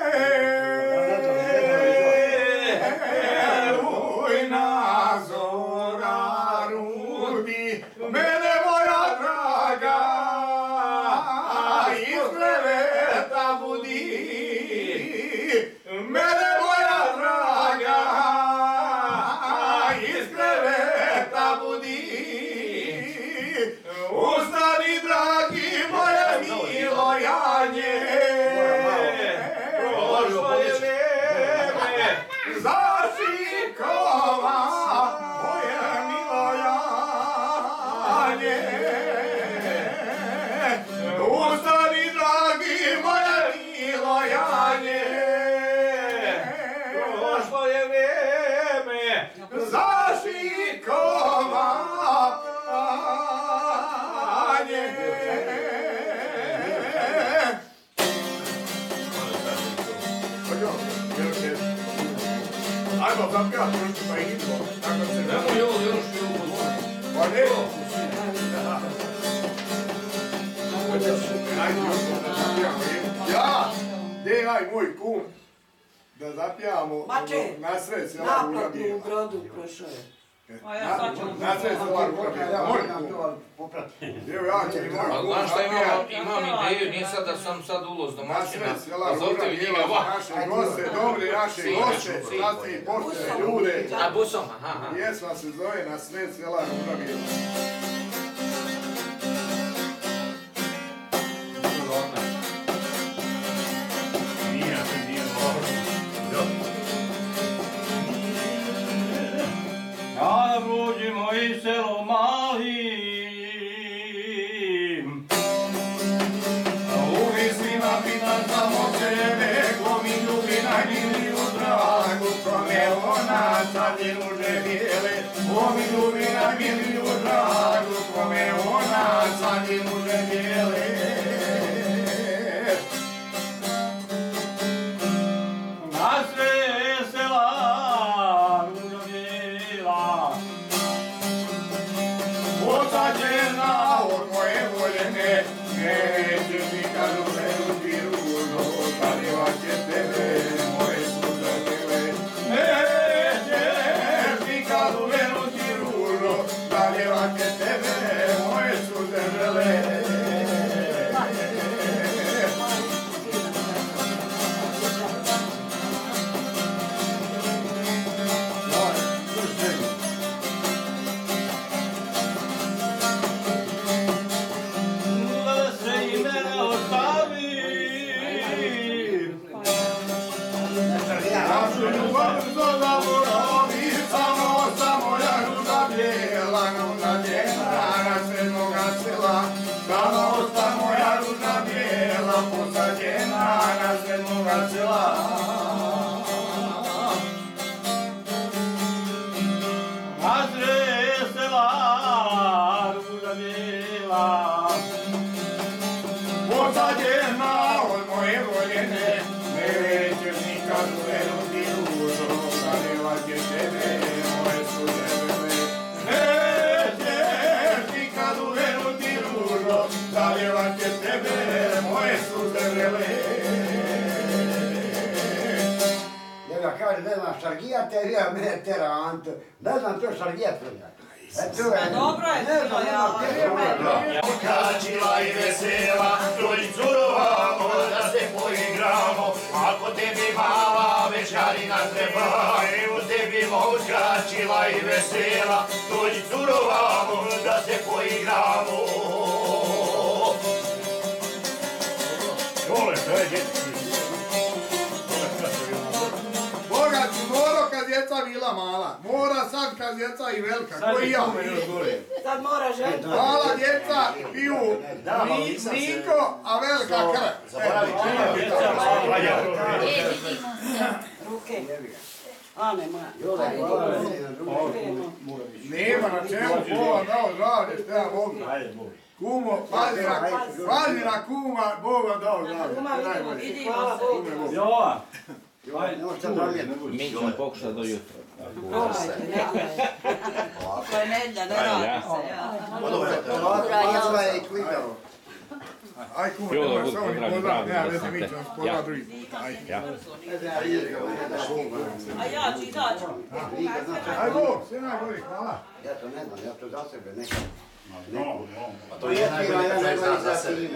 rujna zora rudi, mene moja draga iz kreveta budi, mene moja draga iz kreveta budi. Ustani dragi moje milo Janje, prošlo je vreme zašikova moje milo Janje. Ustani dragi moje milo Janje, prošlo je vreme zašikova. Ajmo zapjevati trošku pa idemo, tako se Nemo još Pa ne? Ajde još da zapjevamo. Ja, gdje aj moj kum, da zapjevamo na sred sela Ruža Bijela. Naplatnu u brodu prošao je. Na sred sela Ruža Bijela, moj kum. Evo ja će i moj kum Znaš šta zapjevati. imam ideju, nije sad da sam sad uloz domaćina, Na sred sela a Ruža zovte vi Bijela, njega van. naše goste, dobre naše goste, slasti i poštene ljude. A busom, aha. Pjesma se zove Na sred sela Ruža Bijela. Kada prođemo i selo malim, u mislima pitan samo sebe, ko mi ljubi najmiliju dragu, kome ona sad je ruže bijele, ko mi ljubi najmiliju dragu, kome ona sad je ruže bijele. Na sve sela Ruža Bijela, posađena od moje voljene, nećeš nikad uveruti ružo, zaljevat će tebe moje suze bile. Nećeš nikad uveruti ružo, zaljevat će tebe moje suze bile. Posađena od moje voljene, nećeš nikad uveruti ružo, zaljevat će tebe moje suze bele. Nećeš nikad uveruti ružo, zaljevat će tebe moje suze bele. Ja kaže, ne znam, šargija terija, mene tera Anto. Ne znam, to šargija terija. Dobro je bilo, ja. Kačila i vesela, dođi curovamo da se poigramo. Ako tebi mala večarina treba, evo tebi kačila i vesela, dođi curovamo da se poigramo. mala. Mora sad kad djeca i velika, koji ja. Sad mora žena. Mala djeca piju mliko, a velika krv. Zaboravite. Vidimo se. Ruke. Ane moja. Nema na čemu Boga dao zdravlje, šta ja mogu. Kumo, pazi na kuma, Boga dao zdravlje. Kuma vidimo, hvala Bogu. Jova! Mi ćemo pokušati do jutra. To je nedlja, ne radi se. Aj kume, dobro, samo mi pozdrav, nema veze, mi ćemo pozdrav drugi. A ja ću izaći. Aj Bog, sve najbolji, hvala. Ja to ne znam, ja to za sebe nekam. A to je najbolje kad čovjek zna za sebe.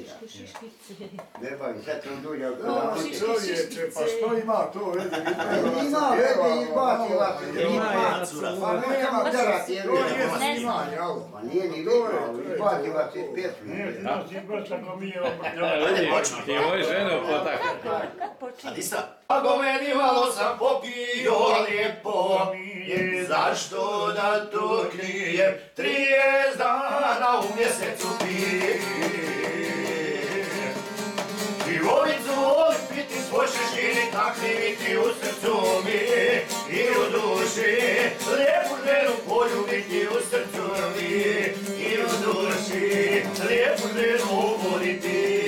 Ne bavim, sad sam duljao. Čovječe, pa što ima to veze? Ima veze, izbaci vas. Pa nema terati, jer To je snimanje, alo. Pa nije ni vidno, ali izbaci vas iz pjesme. Ti moju ženu potakati. A ti sad? Ako meni malo sam popio lijepo, zašto da to krijem? 30 dana u mjesecu pijem. Živovicu volim piti, svoj šeširi nakriviti u srcu mi i u duši. Lijepu ženu poljubiti u srcu mi i u duši. Lijepu ženu voliti.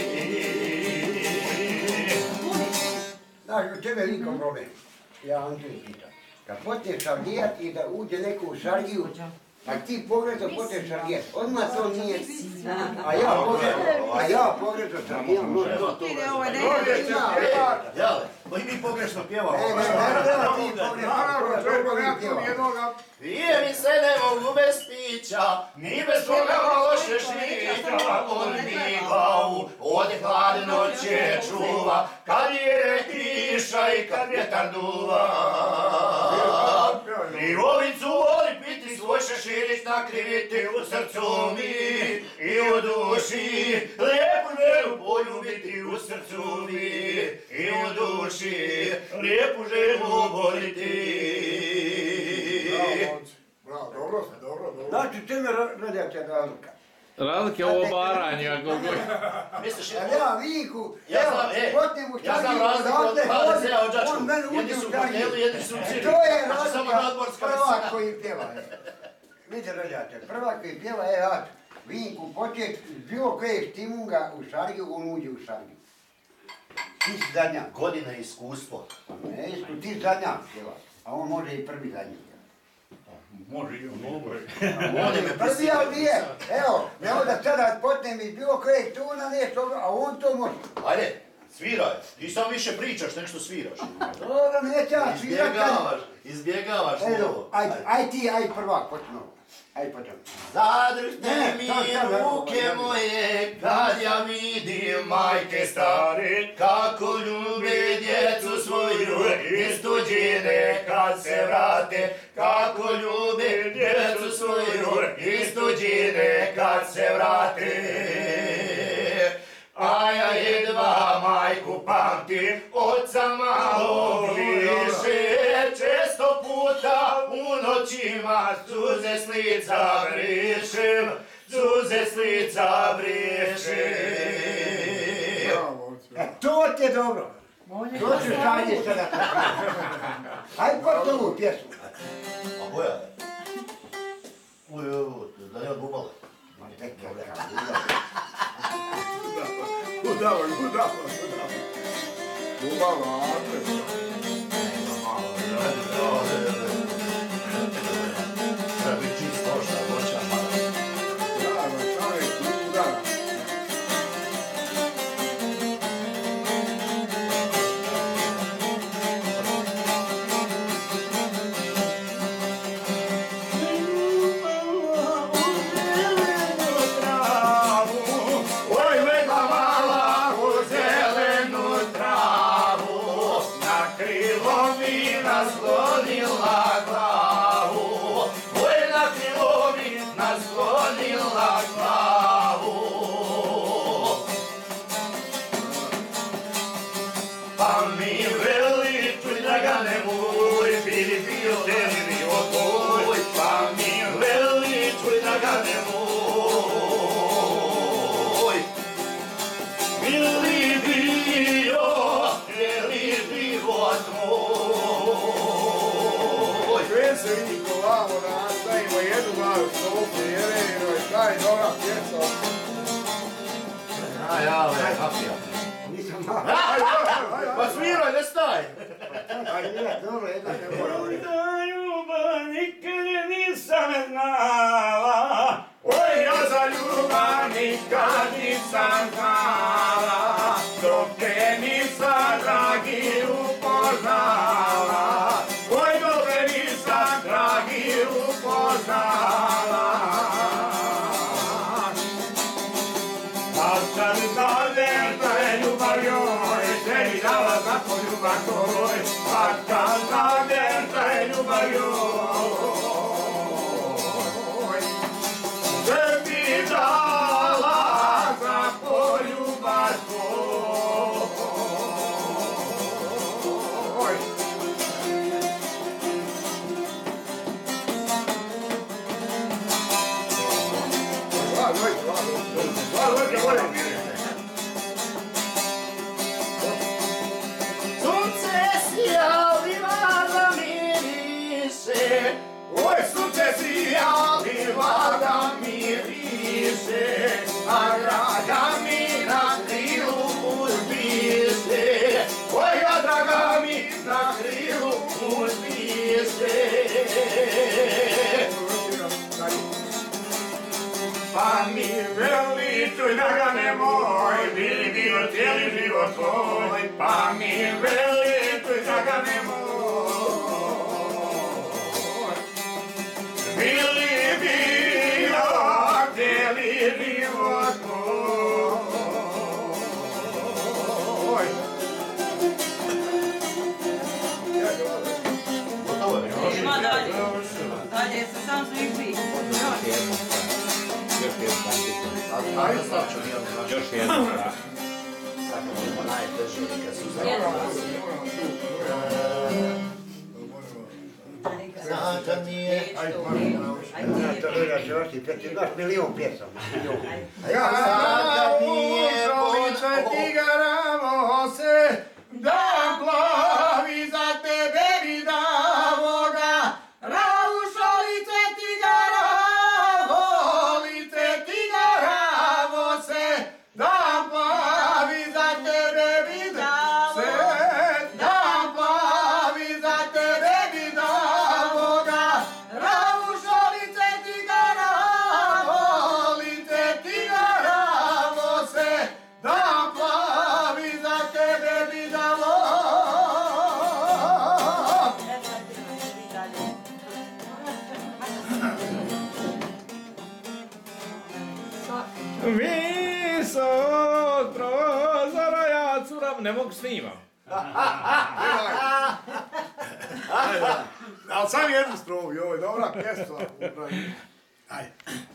Znaš, u tebe veliko problem. Ja Antu pitam. Kad počneš šargijati i da uđe neko u šargiju, a ti pogledao počneš šargijati, odmah to nije... A ja pogledao šargijam, no to to. Jale, koji mi pogrešno pjevamo? Naravno, čovjek pogledati jednoga. Pije mi se ne mogu bez pića, ni bez toga malo šešića. On mi glavu od hladnoće čuva, kad je kiša i kad vjetar duva. Livovicu voli piti, svoj šeširić nakriviti u srcu mi i u duši. Lijepu ženu poljubiti u srcu mi i u duši. Lijepu ženu voliti. Bravo, dobro ste, dobro. Znači, tebe radijate razlika. Razlike ovo baranje, ako god. Misliš, Ja viku, ja znam razliku od HDZ-a od Đačku. Jedni su u hotelu, jedni su u cirku. To je Znači samo razlika nadmorska prvak visina. koji pjeva. Vidite radijate, prvak koji pjeva je ja vinku počet bilo kojeg stimunga u šargiju, on uđe u šargiju. Ti si zadnja. Godine iskustvo. Ne, ti zadnja pjeva, a on može i prvi zadnji. Može i on. On je me Prvi ja nije, evo, evo da sada potnem iz bilo kojeg tuna nešto, a on to može. Ajde, sviraj. Ti sam više pričaš, nek što sviraš. Dobro, neće ja svirat kad... Izbjegavaš slovo. Aj ti, aj prvak, počnu. Aj počnu. Zadržte mi ruke moje, kad ja vidim majke stare, kako ljube djecu svoju, iz tuđine kad se vrate, kako ljube djecu svoju, iz tuđine kad se vrate. A ja jedva majku pamtim, oca malo više, često puta u noćima suze s lica brišem, suze s lica brišem. To ti je dobro. To ću šalje sada. Aj počnu ovu pjesmu. A koja je? Da ne od bubale. Ma tek je Udava. Bubala, Treba biti čist košta, voća, naslonila glavu, oj na krilo mi naslonila glavu. Pa mi veli, čuj da ga ne muj, bili bio te Daj, dobra pjesma. Aj, ale, hapija. Nisam malo. Pa sviraj, ne staj. Dobro, jedan je Da ljubav nikad nisam znala, oj, ja za ljubav nikad nisam znala, dok te nisam, dragi, upoznala, oj, dok te nisam, dragi, upoznala. A sad dalje da je ljubav joj, te mi dala za to ljubav tvoj, a kad dalje da je ljubav joj, te mi dala za to ljubav tvoj. Sunce sjavila da miriše, Oj, sunce sijaliva da miriše, a draga mi na krilu uzbiše. Oj, a draga mi na krilu uzbiše. Pa mi veli, čuj dragane moj, bili bio cijeli život tvoj. Pa mi veli, čuj dragane moj, bili bio cijeli život tvoj. Ima dalje. Dalje se sam svih vi. ajde stavću nijedno. Još jedno, da. Sakamo najteže kad su zajedno. Sada mi je... Ti imaš milion pjesama. Sada mi je... Igramo se, da plavi za tebe mi damo ga. Raušolice ti garamo, lice ti garamo se, da plavi za tebe mi damo se, da plavi za tebe mi damo ga. Raušolice ti garamo, lice ti garamo se, da plavi za tebe mi damo. Visok prozora ja curam, ne mogu snimam. Ali sam jednu strovu, joj, dobra pjesma. Ajde.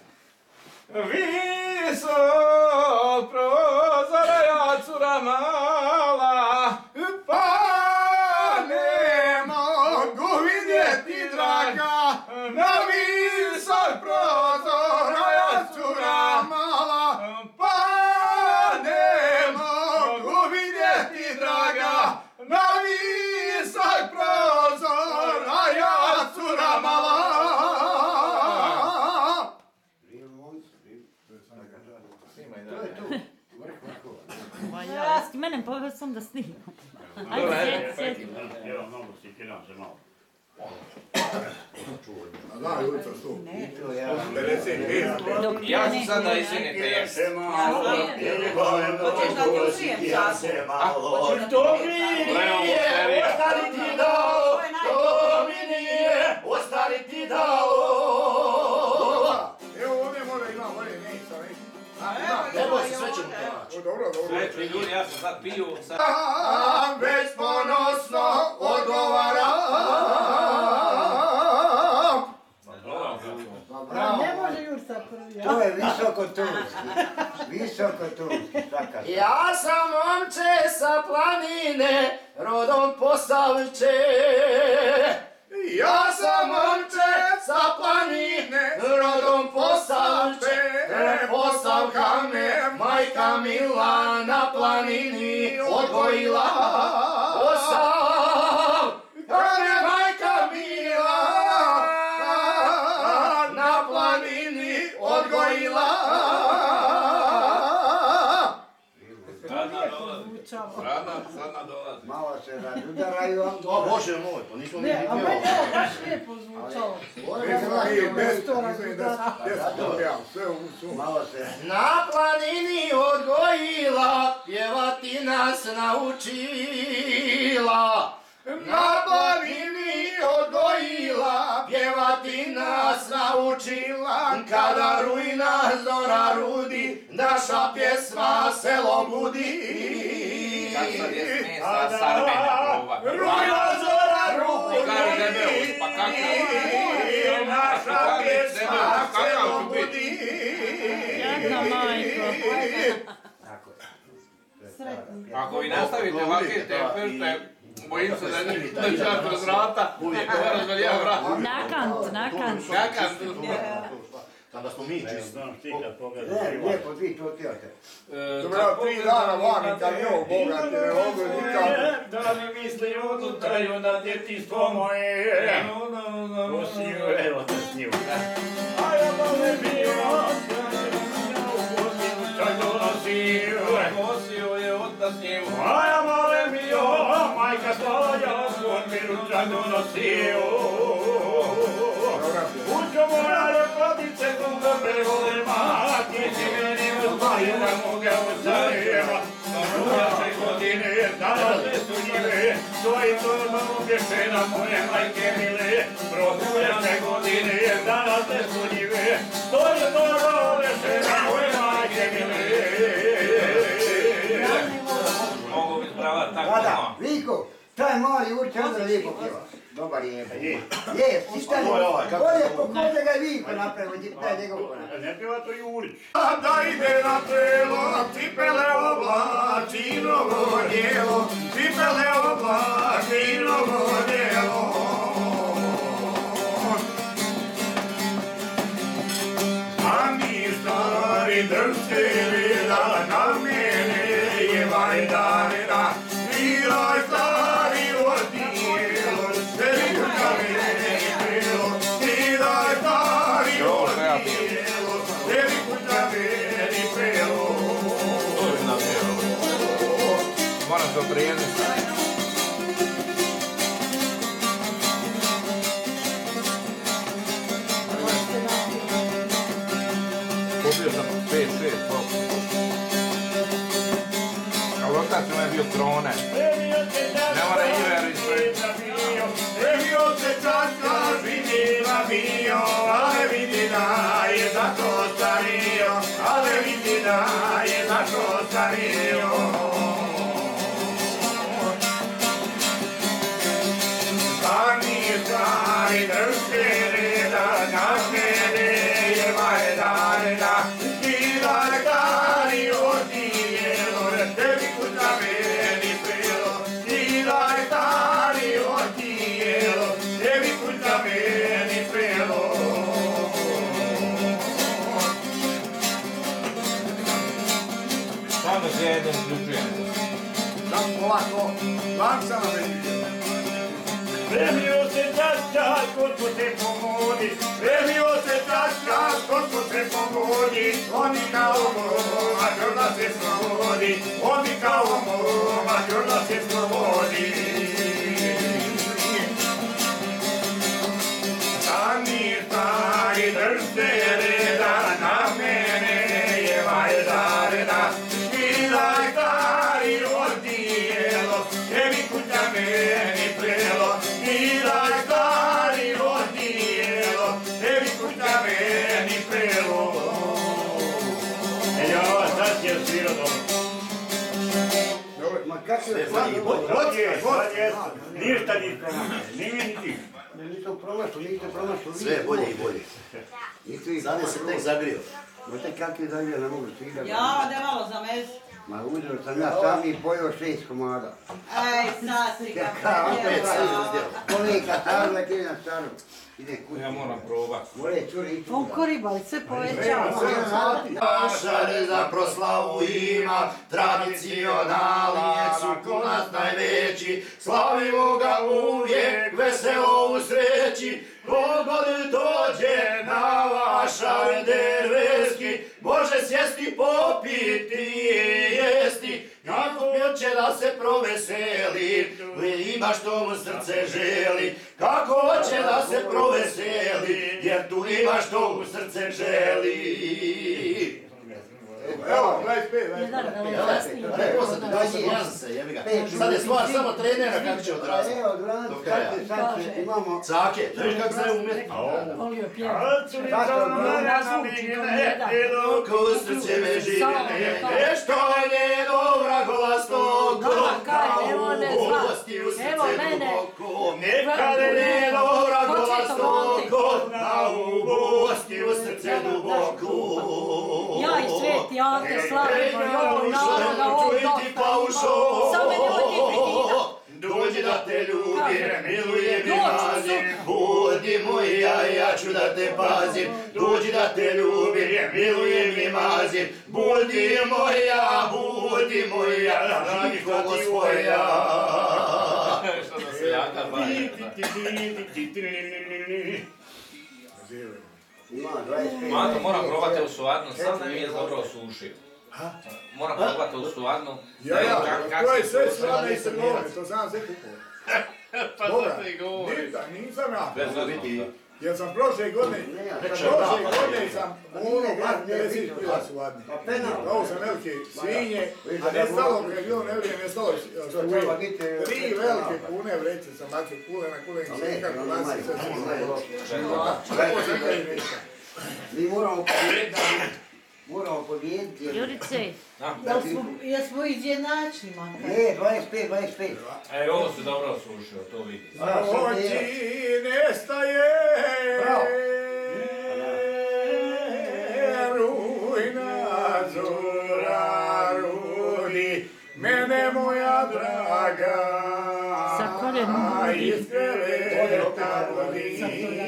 Visok prozora ja cura mala, pa ne mogu vidjeti draga, na visok prozora ja cura mala, pa ne mogu vidjeti draga, na visok prozora ja cura mala. Ma ja, s menem poveo sam da snimam. Ajde, sjeti. Jedan nogu si kiram se malo. A da, Julica, sto. Ja ću sad da izvinite, jes. Hoćeš da ti užijem čas? To mi nije, ostali ti dao, to mi nije, ostali ti dao. Evo ovdje mora ima, ovdje nejsa, Ne boj se, sve ćemo to naći. Dobro, dobro. Ljudi, ja sam sad piju, sad... Već ponosno odgovaram. Ne može Jurca prvi. To je visoko turski, svaka. Ja sam momče sa planine, rodom Posavče. Ja sam momče sa planine, rodom Posavče. Posavka me majka mila na planini odgojila. Posavka me majka mila na planini odgojila. Sada dolazi. Malo se razudaraju. O Bože moj, pa nismo mi Ne, a ni meni pjevali. ovo baš lijepo zvučalo. Malo se. Na planini odgojila, pjevati nas naučila. Na planini odgojila, pjevati nas naučila. Kada rujna zora rudi, naša pjesma selo budi. Sad je smesa Sarmenja proba. Rujna zora rudi, Pa kako? naša pjesma selo budi. Jadna majko. Tako je. Sretni. Ako vi nastavite ovakve tempe, bojim se da će nas kroz vrata, da razvalija vrat. Nakant. Nakant. Kada smo mi čisti. Lijepo vi to tijete. Dobro, 3 dana vani kad njov Boga ti ne mogu nikako. Da mi misli odutaju na djetinstvo moje. Rosiju, evo te snimka. A ja male bio, Rosiju je otac njemu. A ja male bio, majka stoja, Miru čak donosio. Učo moja ljepotice, kuda prevole mati, ti meni uzbajila moga ocareva. Prošle godine, danas ne su njive, svojim torbom obješena moje majke mile. Prošle godine, danas ne su njive, svojim torbom obješena moje majke mile. Mogu biti prava tako. Da, Viko, taj mali Jurče onda lijepo pjeva. Dobar je. Je, ti šta je? Bolje pokođe ga je Viko napravio, ti taj njegov konak. Ne pjeva to Jurić. Da ide na telo, cipele oblači, novo djelo, cipele oblači, novo djelo. A mi stari drštili da na mene je vajdarina, viraj stari odijelo, tebi na mene bilo, viraj stari odijelo, tebi na mene bilo. Moram to prijediti. Kupio sam 5-6 boxa. A otac mu je bio krone. Ne mora Iver ispred. Premio se časka, vidila bio, ale vidi da je zato stario, ale vidi da je zato stario. Stani stari dršte reda, naš mene je vajdarina, ti daj odijelo, tebi kuda meni pelo, ti daj odijelo, tebi kuda meni pelo. Samo se jedem uključujem. Samo ovako, lancama već. Premio se čačka, kod se pomodi. Premio se čačka, koliko se pogodi, oni kao moma, grla se slobodi, oni kao moma, grla se slobodi. Stani stari dršte reda, na mene je vajdarina, skidaj stari odijelo, tebi kuća meni plelo, skidaj stari odijelo, tebi kuća meni plelo. Ja, sad je svira dobro. Ma kako je sad? Ništa nisi promašao, ni mi ni ti. Nisam promašao, niste promašao. Sve bolje i bolje. Niste ih Sad je se tek zagrio. Znate kak je zagrio, ne mogu stigati. Ja, da malo za mez. Ma uzeo sam ja sam i pojeo 6 komada. Aj, sad si ga Kako? predjela. Kolika stavila ti na staru. Ide kući. Ja moram probat. More curi i On koribali se povećava. Naša reza proslavu ima, tradicionalni su ko nas najveći, slavimo ga uvijek, veselo u sreći, kogod dođe na vaša derve. jesti, može sjesti, popiti, jesti, kako hoće da se proveseli, ima što mu srce želi, kako hoće da se proveseli, jer tu ima što mu srce želi. Evo, 25. Rekao sam ti, daj se, ja se, jebi ga. Sad je stvar samo trenera kako će odrasti. Evo, Duran, sad imamo... Cake, znaš kako se umjeti? Volio pjeva. Ko srce me živine, nešto njeno vragolasto, Evo ne zva. Evo mene. nekad njeno vragolasto, kod na ubosti u srce duboko. Ja i Sveti Ante slavimo i ovog naroda, ovog doktora. Samo me nemoj ti prekidati. Dođi da te ljubim, milujem i mazim, budi moja, ja ću da te pazim. Dođi da te ljubim, milujem i mazim, budi moja, niko svoja. Što da se jaka baje. Ima 25. Mato, moram probati u suadnu, sam da nije dobro osušio. Moram probati u suadnu. Ja, to je sve strane i trgovine, to znam sve kupovati. Pa to ti govori. Nisam ja. Bez vidi. Jer sam prošle godine sam ono bar 50 pila suadnje. Ovo sam velike svinje, a nestalo, kad je bilo nevrijeme, nestalo struje. 3 velike pune vreće sam bacio kulena, kulenih svinka, kulasi, sve sam znao. Ovo sam kaj nešto. Mi moramo pobijediti. Jurice. Jesmo izjednačni, makar. Ne, 25. E, ovo se dobro osušio, to vidi. Oči nestaje, rujna zora rudi, mene moja draga, iz kreveta vodi,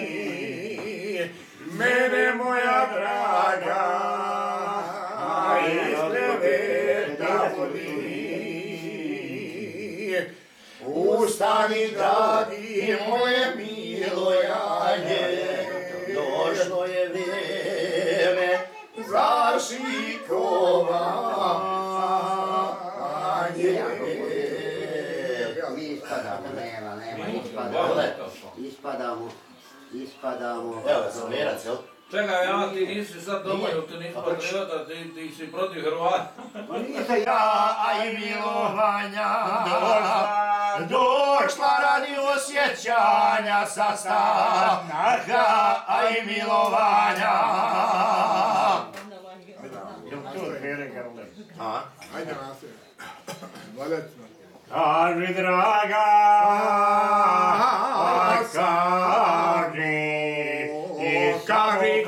mene moja draga, iz kreveta vodi. Ustani, dragi moje milo janje, Došlo je vrijeme za šikovanje. Mi ispadamo, nema, ispadamo. Evo, sam vjerac, jel? Čekaj, ja ti nisi sad domoljub, ti nisi patriota, ti si protiv Hrvata. Ja, a i milovanja došla radi osjećanja sastanaka, a i milovanja. Ajde nastavim. Valjac. Kaži draga, kaži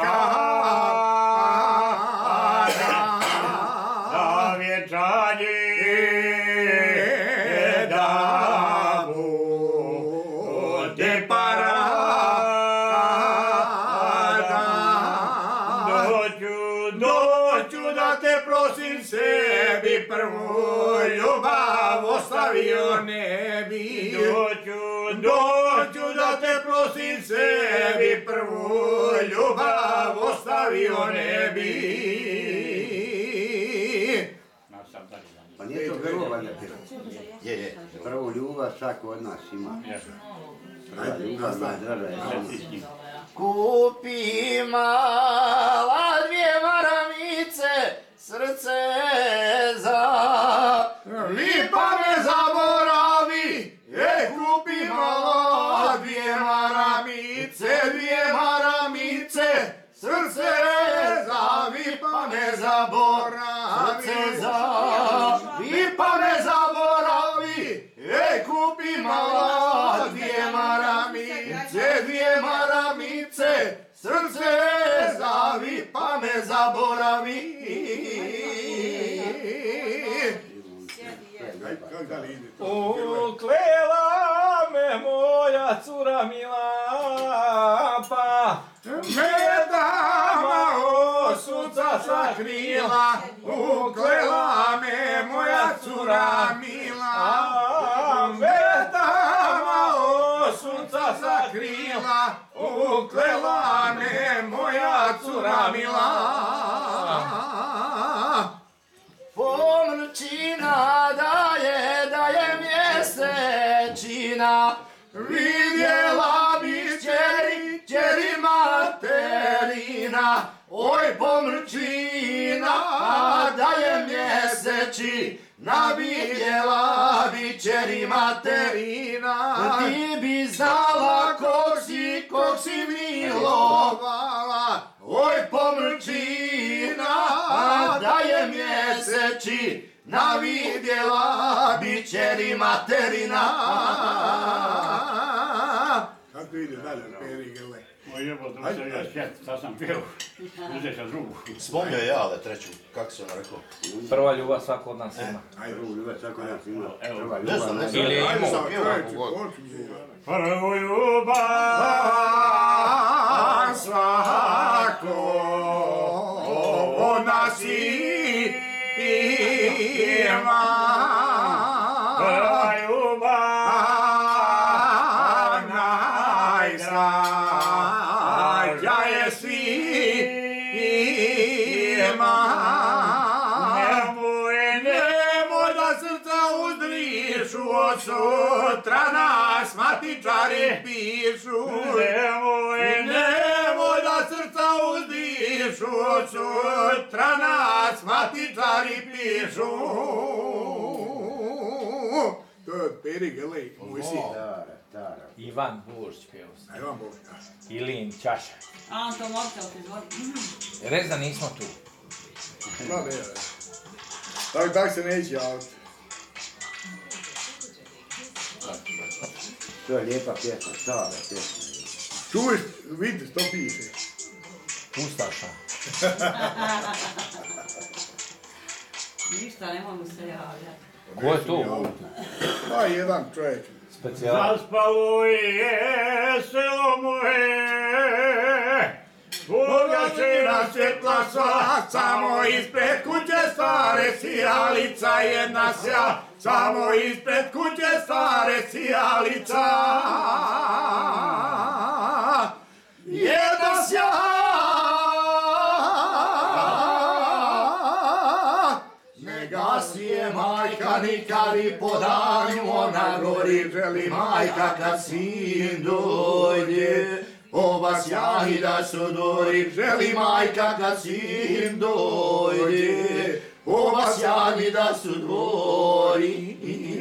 da vječanje da bude parada. Doću da te prosim sebi prvu ljubav ostavio ne bi. Doću da te prosim sebi prvu ljubav ostavio ne bi. Pa nije to prvo valjda bilo. Je. Prvu ljubav svako od nas ima. Prva ljubav najdraža je svima. Kupi mala 2 maramice, srce za Lipa me zaboravi, kupi mala 2 maramice, srce zavi pa me zaboravi, pa me zaboravi, kupi mala 2 maramice, srce zavi pa me zaboravi. Uklela me moja cura mila, pa Medama osuca sakrila, uklela me moja cura mila. Medama osuca sakrila, uklela me moja cura mila. da je mjeseči navidjela bićeri materina. Ti bi znala kog si milovala, oj pomrčina, da je mjeseči navidjela bićeri materina. Kako ide dalje, perigele? Moj jebote, ja šet, sad sam pio. Uzeš ja drugu. Spomnio je ja, ali treću, kako se ono rekao? Prva ljubav svako od nas ima. Ajde, drugu ljubav, svako nas ima. Evo, Ne znam. Ili je Ajde, imao. sam, prvu ljubav svako od nas ima. Prva ljubav najsnažnija je svima. Nemoj da srca uzdrišu, od sutra nas matičari pišu. Nemoj da srca uzdrišu, od sutra nas matičari pišu. To je od perigele, moj sin. Ivan Božić pjevao sam. Ajde vam Bog. Ilin Čaša. Anto, mobitel ti zvoni. Rez da nismo tu. Ma ne, tak se neće javiti. To je lijepa pjesma, stara pjesma. Čuješ, vidi što piše. Ustaša. Ništa, ne mogu se javljati. Ko je to? Pa jedan čovjek. Specijal. Zaspalo je selo moje, pogačena svjetla sva, samo ispred kuće stare sijalica jedna sja, samo ispred kuće stare sijalica. Jedna sja, ne gasi je majka nikad i po danju, ona gori želi majka kad sin dođe. Oba sjani da su dori, želi majka kad sin dođe. Oba sjani da su dori.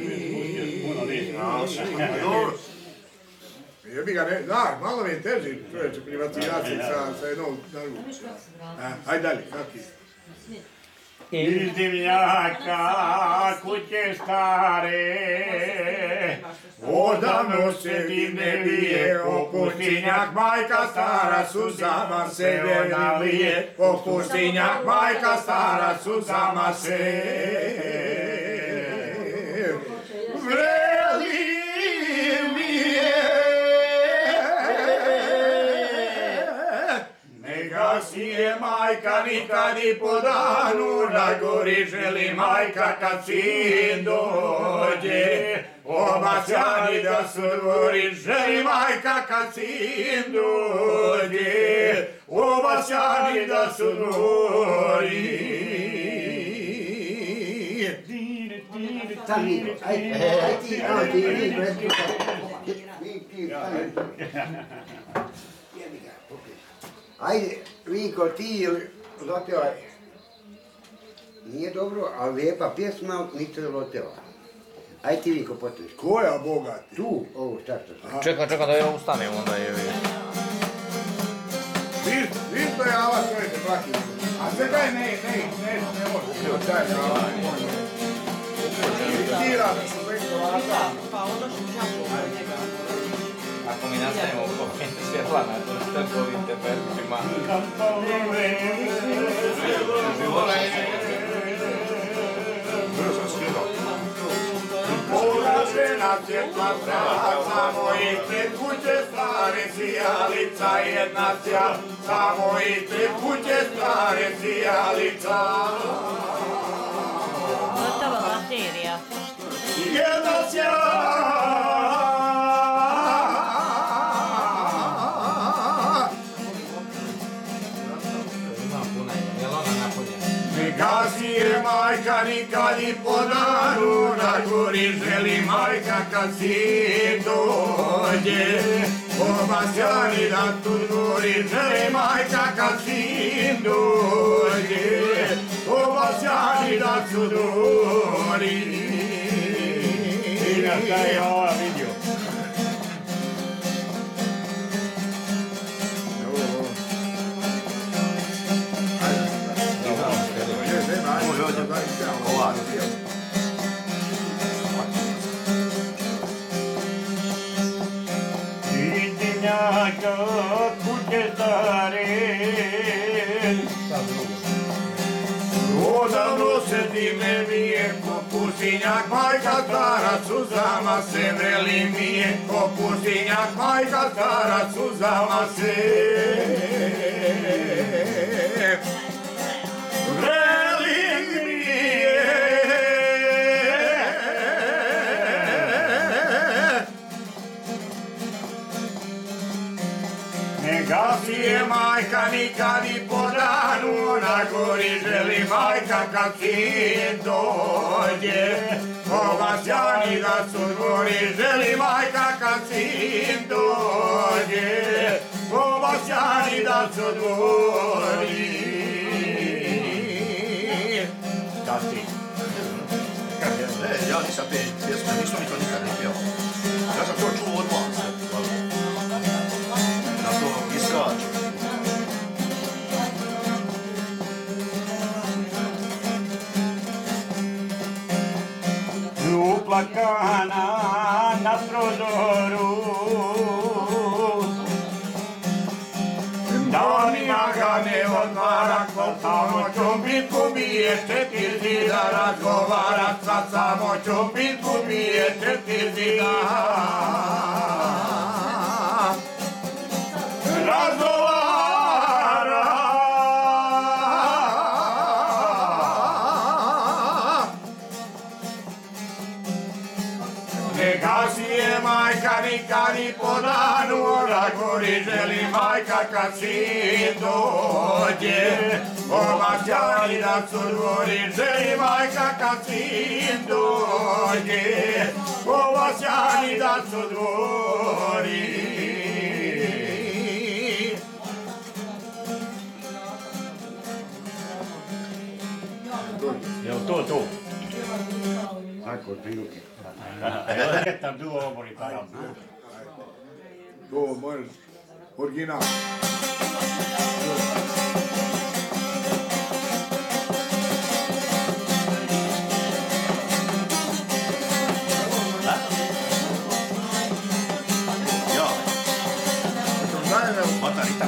Jebi ga ne, da, malo mi je teži čovječe privatizacije sa jednom drugom. Hajde dalje, kaki. Iz dimnjaka kuće stare, odavno se dimne lije, o pustinjak majka stara suzama se nalije, o pustinjak majka stara suzama se vreli mi je. Neka si je majka nikad i po danu, na gori želi majka kad sin dođe. Oba sjani da su dvori, želi majka kad sin dođe. Oba sjani da su dvori. Tam Niko, ajde ti, ajde, Vinko, ti Lotevaj. Nije dobro, ali lijepa pjesma, niste Lotevaj. Ajde ti Vinko potreći. Koja bogati? Tu, ovo šta. Čekaj da ja ustanem onda je. Isto je ava čovječe, plaki. A sve daj ne može. Daj, ne može. Tira da se već ovaka. Pa ono što čapo njega. Ako mi nastavimo u svjetla na trgovim tepeljima. Pogažena svjetla sja, samo ispred kuće stare sijalica jedna sja, samo ispred kuće stare sijalica. Gotova baterija. Jedna sja. Gasi je majka nikad i po danu, na gori želi majka kad sin dođe. Oba sjani da tu gori želi majka kad sin dođe. sudori. Ina, šta je ova vidio? Idinjaka kuće stare, Odavno se divne vije, ko pustinjak majka stara, suzama se vreli mi je, ko pustinjak majka stara, suzama se vreli mi je. ne Gasi je majka nikad i po danu, na gori želi majka kad sin dođe. Ovasjani da su dvori, želi majka kad sin dođe. Ovasjani da su dvori. Šta ti? Ja nisam te pjesme, nisam mi to nikad ne pjevao. Ja sam to čuo od vas. Na to iskaču. Uplakana na prozoru, Danima ga ne odmara, ko samoću bitku bije, 4 zida razgovara, sa samoću bitku bije, 4 zida razgovara. Ne gasi je majka nikad i po danu, ona gori želi majka kad sin dođe. Ovasjani da su dvori, želi majka kad sin dođe. Ovasjani da su dvori. jel to? Tako, otprilike. Tam duo obori taram. To možeš original. Ja. Matarita.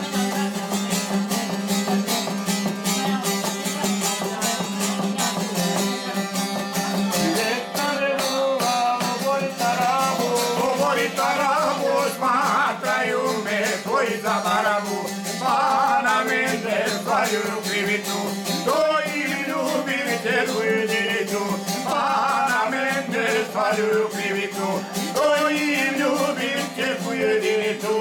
Govori tarabu, smatraju me koji za barabu, pa na mene stvarjuju krivicu, koji ljubili te tvoju jedinicu, pa na mene stvarjuju krivicu, koji ljubili te tvoju jedinicu.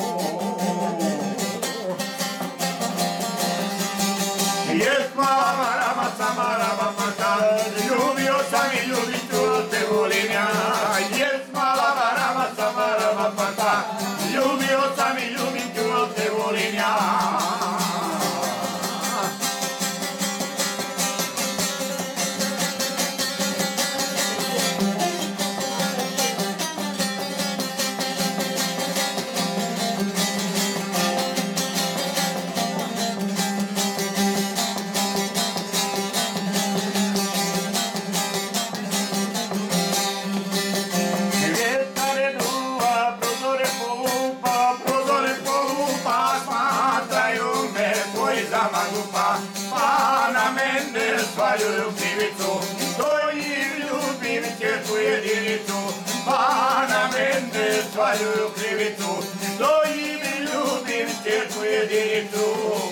Jest mala marama, samarama, mata, ljubio sam i ljubit ću, te volim ja. Jest mala marama, samarama, mata, ljubio sam i ljubit ću, te volim ja. Vjetare duva, prozore polupa, smatraju me tvoji zamagupa, pa na mene svaljuju krivicu, koji ljubim će tu jedinicu, pa na mene svaljuju krivicu, koji ljubim će tu jedinicu.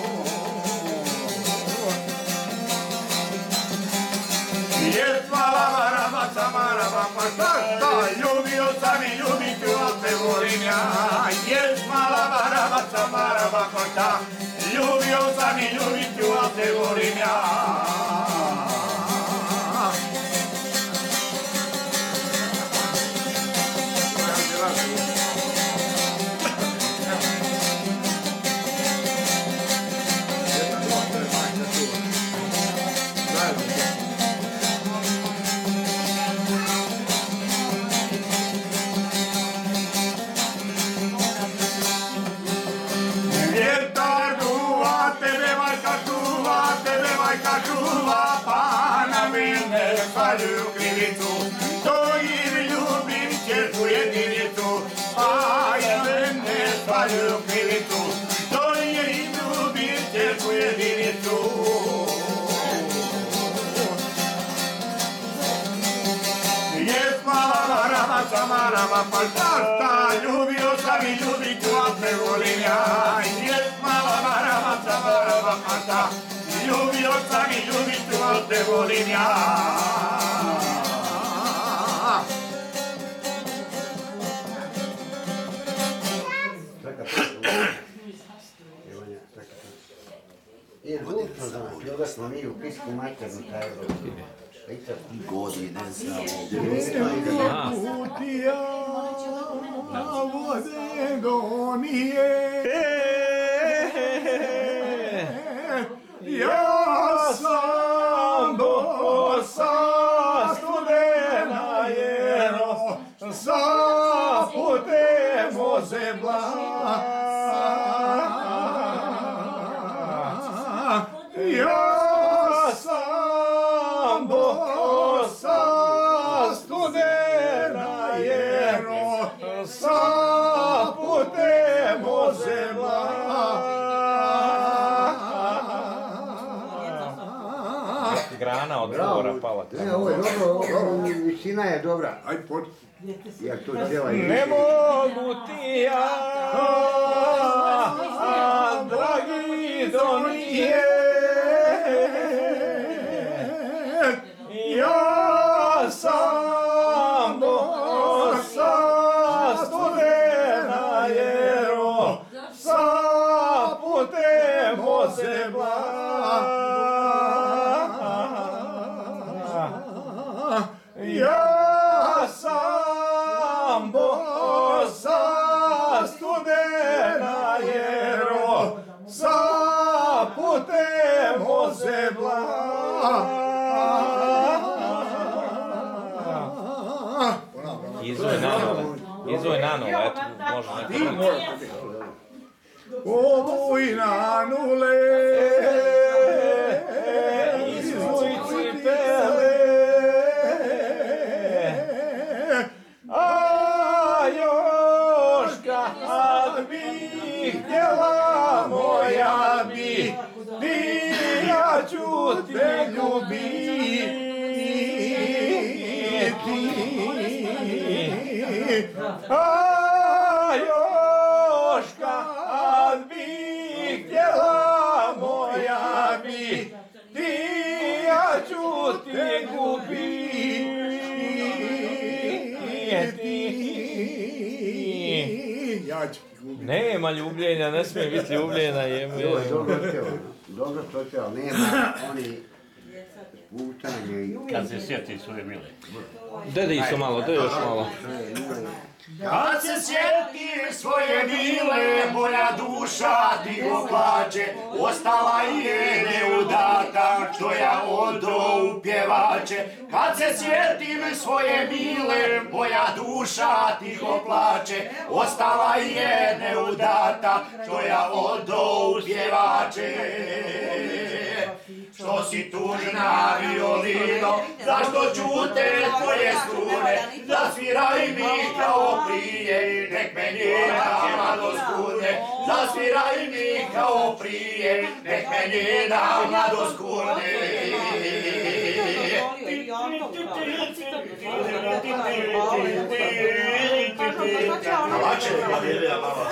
Jest mala marama, samarama, mata, ljubio sam i ljubit ću, a te volim ja. Jest mala marama, samarama, mata, ljubio sam i ljubit ću, a te volim ja. čuva, pa na mene svaljuju krivicu, to im ljubim ćerku jedinicu, pa na mene svaljuju krivicu, to im ljubim ćerku jedinicu. Marama paltarta, ljubio sam i ljubit ću, a ne volim ja. Jest mala marama palta, ljubio sam i ljubit ću, a ne volim ja. Jer vučno za nas, ljubav smo mi u pisku maternu taj godine samo putija vode gonije, ja sam bosa studena jero, sa putem ozebla. Ja sam bosa studena jero, sa putem ozebla. Grana od govora pala. Ne, ovo je dobro, visina je dobra. Aj, pod... Ja to cijela i ne mogu ti ja, dragi donije, ja sam bosa studena jero, sa putem ozebla. Ja sam bosa studena jero, sa putem ozebla. Izvoj nanova, eto, može neko. Ovuj nanule, izvoj cipele, a još kad bi htjela moja bi, ti ja ću te ljubiti. A još kad bi htjela moja bi, ti ja ću te ljubiti. Nema ljubljenja, ne smije biti ljubljenja. Dobro što će, ali nema oni puštanje i... Kad se sjeti svoje mile. Dede isto malo, dede još malo. Kad se sjetim svoje mile, moja duša tiho plače, ostala je neudata, što ja odo u pjevače. Kad se sjetim svoje mile, moja duša tiho plače, ostala je neudata, što ja odo u pjevače. Što si tužna violino, zašto čute tvoje strune, zasviraj mi kao prije, nek me njena mladost kune. Zasviraj mi kao prije, nek me njena mladost kune. Kalače, Madelija mama,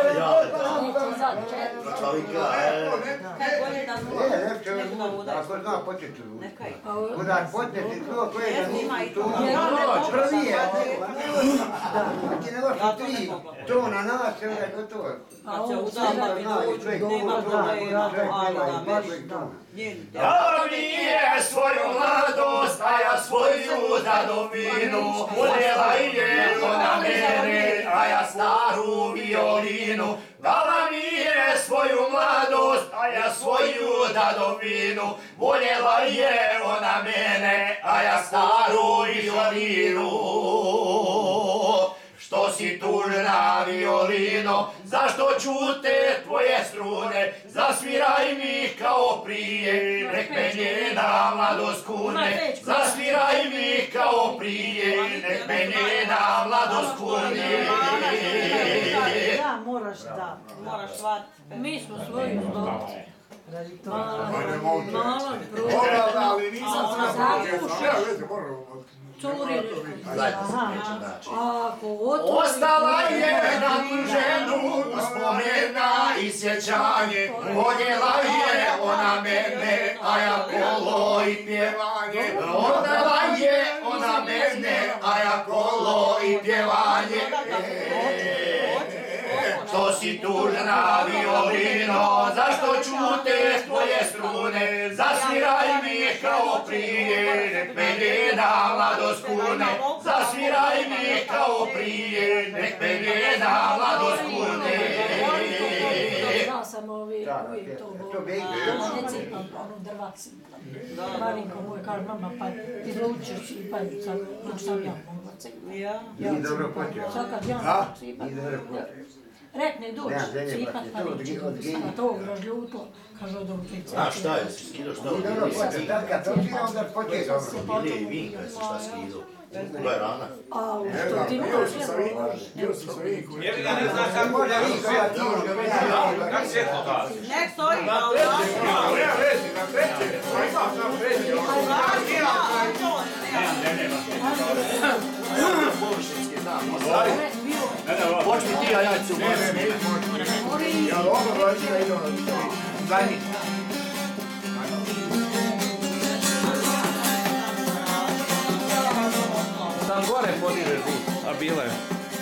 ako zna početi onda početi to koje je prvi je ti nego su tri tona nas i onda je gotovo. Kad se uzama minuću, nema problema, ajde da Dala mi je svoju mladost, a ja svoju dadovinu. Voljela je ona mene, a ja staru violinu. Dala mi je svoju mladost, a ja svoju dadovinu. Voljela je ona mene, a ja staru violinu. što si tužna violino, zašto čute tvoje strune, zasviraj mi kao prije, nek me njena mladost kune, zasviraj mi kao prije, nek me njena mladost kune. Da, moraš shvatiti. Mi smo svoju dobili. Malo prvo. Ali nisam Ostala je na tu ženu uspomena i sjećanje, voljela je ona mene, a ja kolo i pjevanje. Ostala je ona mene, a ja kolo i pjevanje. Što si tužna violino, zašto čute tvoje strune, zasviraj mi kao prije, nek me njena mladost kune, zasviraj mi kao prije, nek me njena mladost kune. Ja sam uvijek to govorim, ne cipam, ono drvac. Marinko moj kaže, mama, pa izlučiš i pa sam ja mogla cipati. Ja dobro počeo. sad kad ja cipam, rekne doći, cipat pa neće, a to razljutilo, kaže od ovog cipat. A šta je, si skido šta? I dobro počeo, tad kad to ti onda počeo dobro. Ili i vi kad si šta skido? Bila je rana. A što ti moraš Bio sam sa Vinkom. Jer ga ne znaš kako Možda je Vinko, ja ti još ga već. kako svjetlo gasi. nek stoji, Na treće, na treće. Pa imam na treće. Površinski znam. Počni ti, a ja ću vas. Ja dobro dođi da idem na Zadnji. Tam gore podižeš tu, a bila je.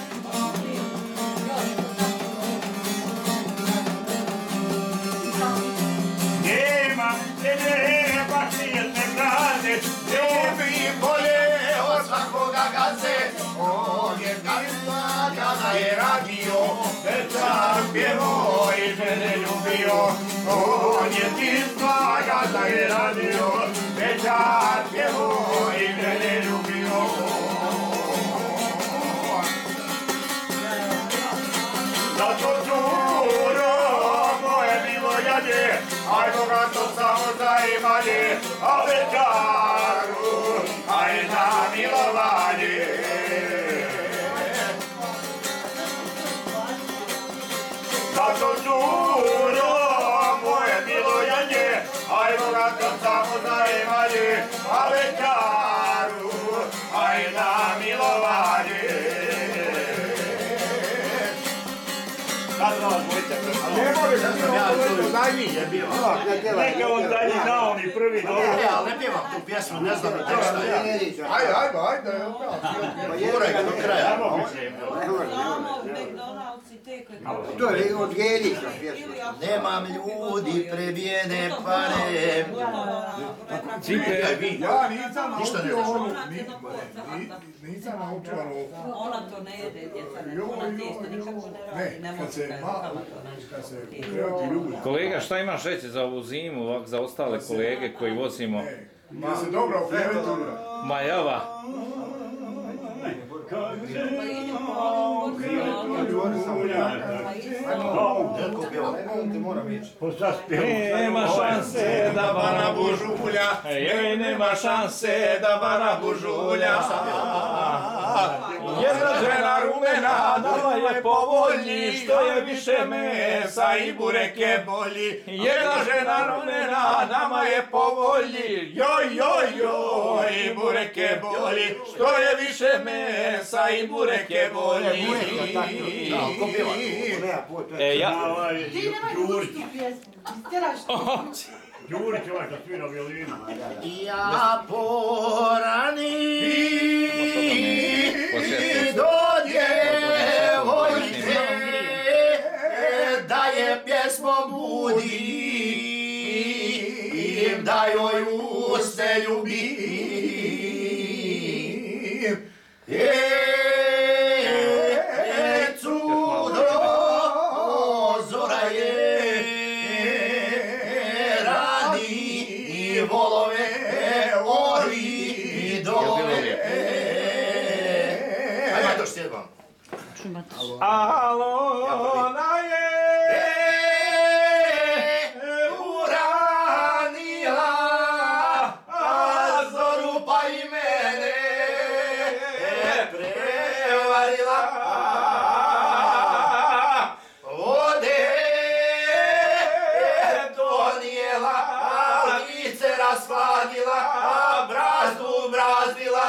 Nema tebe, baš nijedne grane, Ljubi bolje od svakoga gaze, on je kazna kada je radio, dečak pjevo i žene ljubio. On je tisla kada je radio, dečak pjevo i žene ljubio. Zato čuro moje bilo jadje, ajmo ga to samo zaimanje, a večaru, aj na milovanje. Zato čuro moje bilo jadje, ajmo ga to samo zaimanje, a večaru, aj na milovanje. Ne možeš ti najmi je bio. Neka on dalje na oni prvi dobro. Ali ne pjevam tu pjesmu, ne znam ni teksta. Ajde. Guraj ga do kraja. To je od Gerića pjesma. Nemam ljudi, prebijene pare. Ja nisam Ništa ne naučio znaš. onu, nisam naučio onu. Ona to ne jede, djeca ne, ona tijesto nikako ne radi, ne može Kad se ukrevati ljudi. Kolega, šta imaš reći za ovu zimu, ovak za ostale kolege koji vozimo? Ja se dobro ukrevati. Majava. Nema šanse da bana bužulja, ej, nema šanse da bana bužulja. Jedna žena rumena nama je povoljni, što je više mesa i burek je bolji. Jedna žena rumena nama je povoljni, joj, joj, joj, burek je bolji. Što je više mesa i burek je bolji. E, ja... Ti nemoj puštu pjesmu, stjeraš Đurić ovaj što svira violinu. Ja porani do djevojke da je pjesmom budim, da joj uste ljubim. Cudo zora je radi volove ori dole. Ajmo to štjedvam. Nataša. Alona je uranila zoru pa i mene prevarila vode donijela lice rasvadila brazdu brazdila.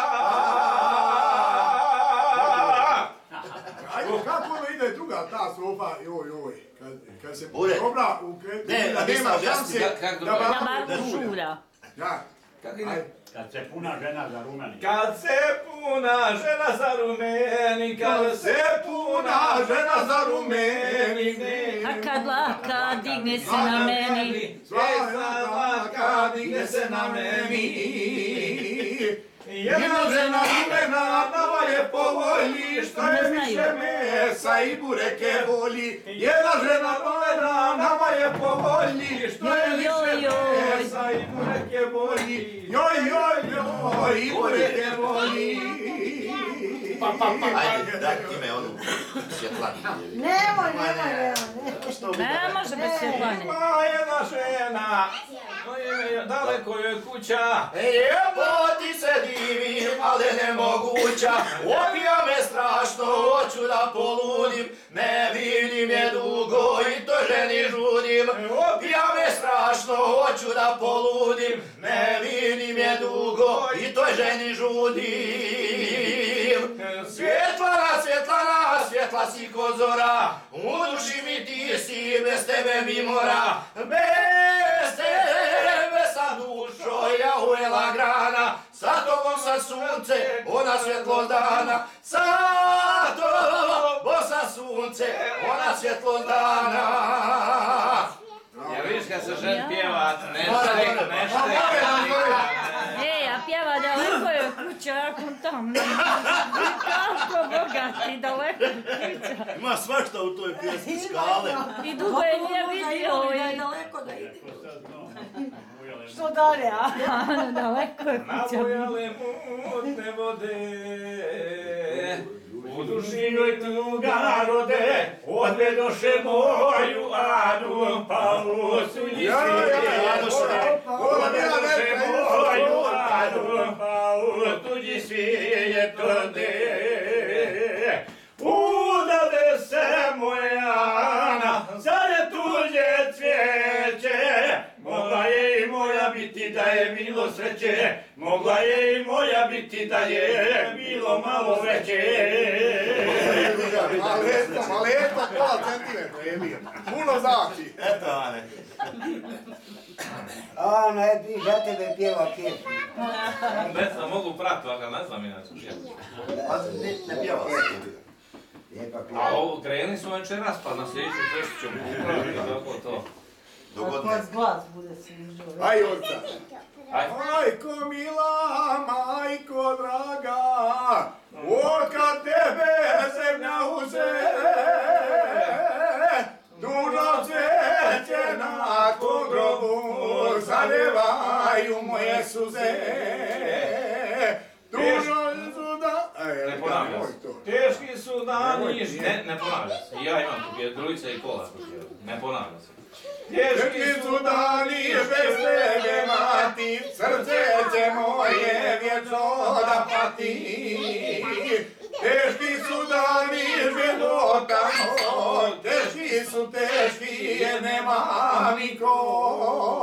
Kako ono ide druga ta sofa, joj, kad se Ure. dobra, da nema šanse da Da vam Marko šulja. Ja, Kako ide? Kad se puna žena zarumeni. Kad se puna žena zarumeni, kad se puna žena zarumeni, A kad laka digne se na meni, svaka laka digne se na meni. Jedna žena rumena nama je po volji, što je više mesa i bureke voli. Jedna žena rumena nama je po volji, što je više mesa i bureke voli. Joj, i bureke voli. Ajde, daj ti me onu svjetlani. Nemoj. ne može bez Svjetlane. Ima jedna žena, daleko je kuća. Ljepoti se divim, ali nemoguća. Opija me strašno, hoću da poludim. Ne vidim je dugo i to ženi žudim. Opija me strašno, hoću da poludim. Ne vidim je dugo i to ženi žudim. Svjetlana, svjetla si ko zora. U duši mi ti si, bez tebe mi mora. Bez tebe sa dušo ja ujela grana. Sa tobom sa sunce, ona svjetlost dana. Sa tobom sa sunce, ona svjetlost dana. Ja vidiš kad se žen pjeva, nešto. A pjeva daleko je kuća, jako tamno. Kako bogati, daleko je kuća. Ima svašta u toj pjesmi, skale. I dugo je nije vidio. Daleko da ide. Što dalje, a? Daleko je kuća. Nabojale mutne vode, u duši joj tuga narode, odvedoše moju adu, pa u suđi svijet. Odvedoše moju adu, pa u tuđi svijet ode. Udade se moja Ana, zar je tuđe cvijeće, mogla je i moja biti da je bilo sreće, mogla je i moja biti da je bilo malo veće. Maleta, pola centimetra, Emil. Puno znači. Eto, Ane. Ana, ti za tebe pjeva pjesmu. Ne znam, mogu prati, ali ne znam inače pjeva. Pa ne pjeva. Lijepa A pjeva. ovo krenuli smo večeras, pa na sljedeću festu ćemo upraviti, tako to. Dogodne. Glas bude sviđao. Aj, Olca. Ajde. Majko mila, majko draga, kad tebe zemlja uze, dužo cveće na tvoj grobu, zaljevaju moje suze. Dužo suda... Ne ponavlja se. Teški su dani, ne ponavlja se. Ja imam tu drugica i kola. Ne ponavlja se. Teški su dani bez tebe, mati, srce će moje vječno da pati. Teški su dani života moj, teški jer nema nikog.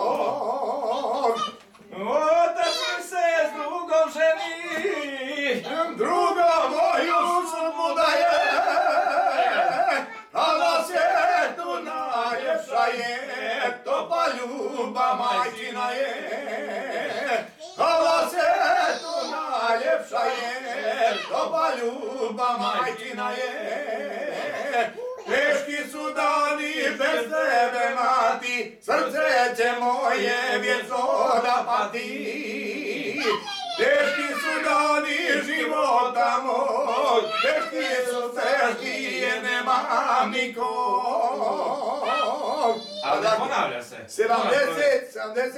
Otac mi se s drugom ženi, Druga moju sumu daje, a na svijetu najljepša je, topla ljubav majčina je. A na svijetu najljepša je, topla ljubav majčina je. Teški su dani bez tebe, mati, srce će moje vječno da pati. Teški su dani života moj, teški jer nemam nikog. ali ne ponavlja se.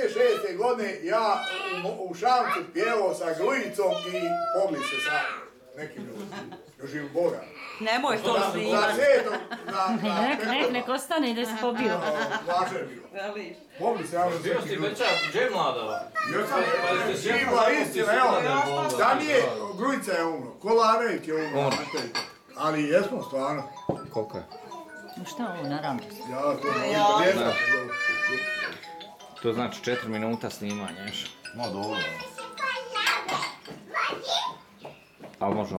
76. godine ja u Šamcu pjevao sa Glujicom i Pogli se sam. neki ljudi. Još im Boga. Nemoj to Za snimati. svijetom, Nek ostane da se pobio. Važe je bilo. Veliš. Mogli se javno Bio si već, gdje je mlada? Još sam, živa istina, evo, da nije, Grujica je umro, Kolarejk je umro, ali jesmo stvarno. Koliko je? Šta ovo, naravno? Ja, to je vjetra. To znači 4 minuta snimanja još. Ma dobro. Ali možemo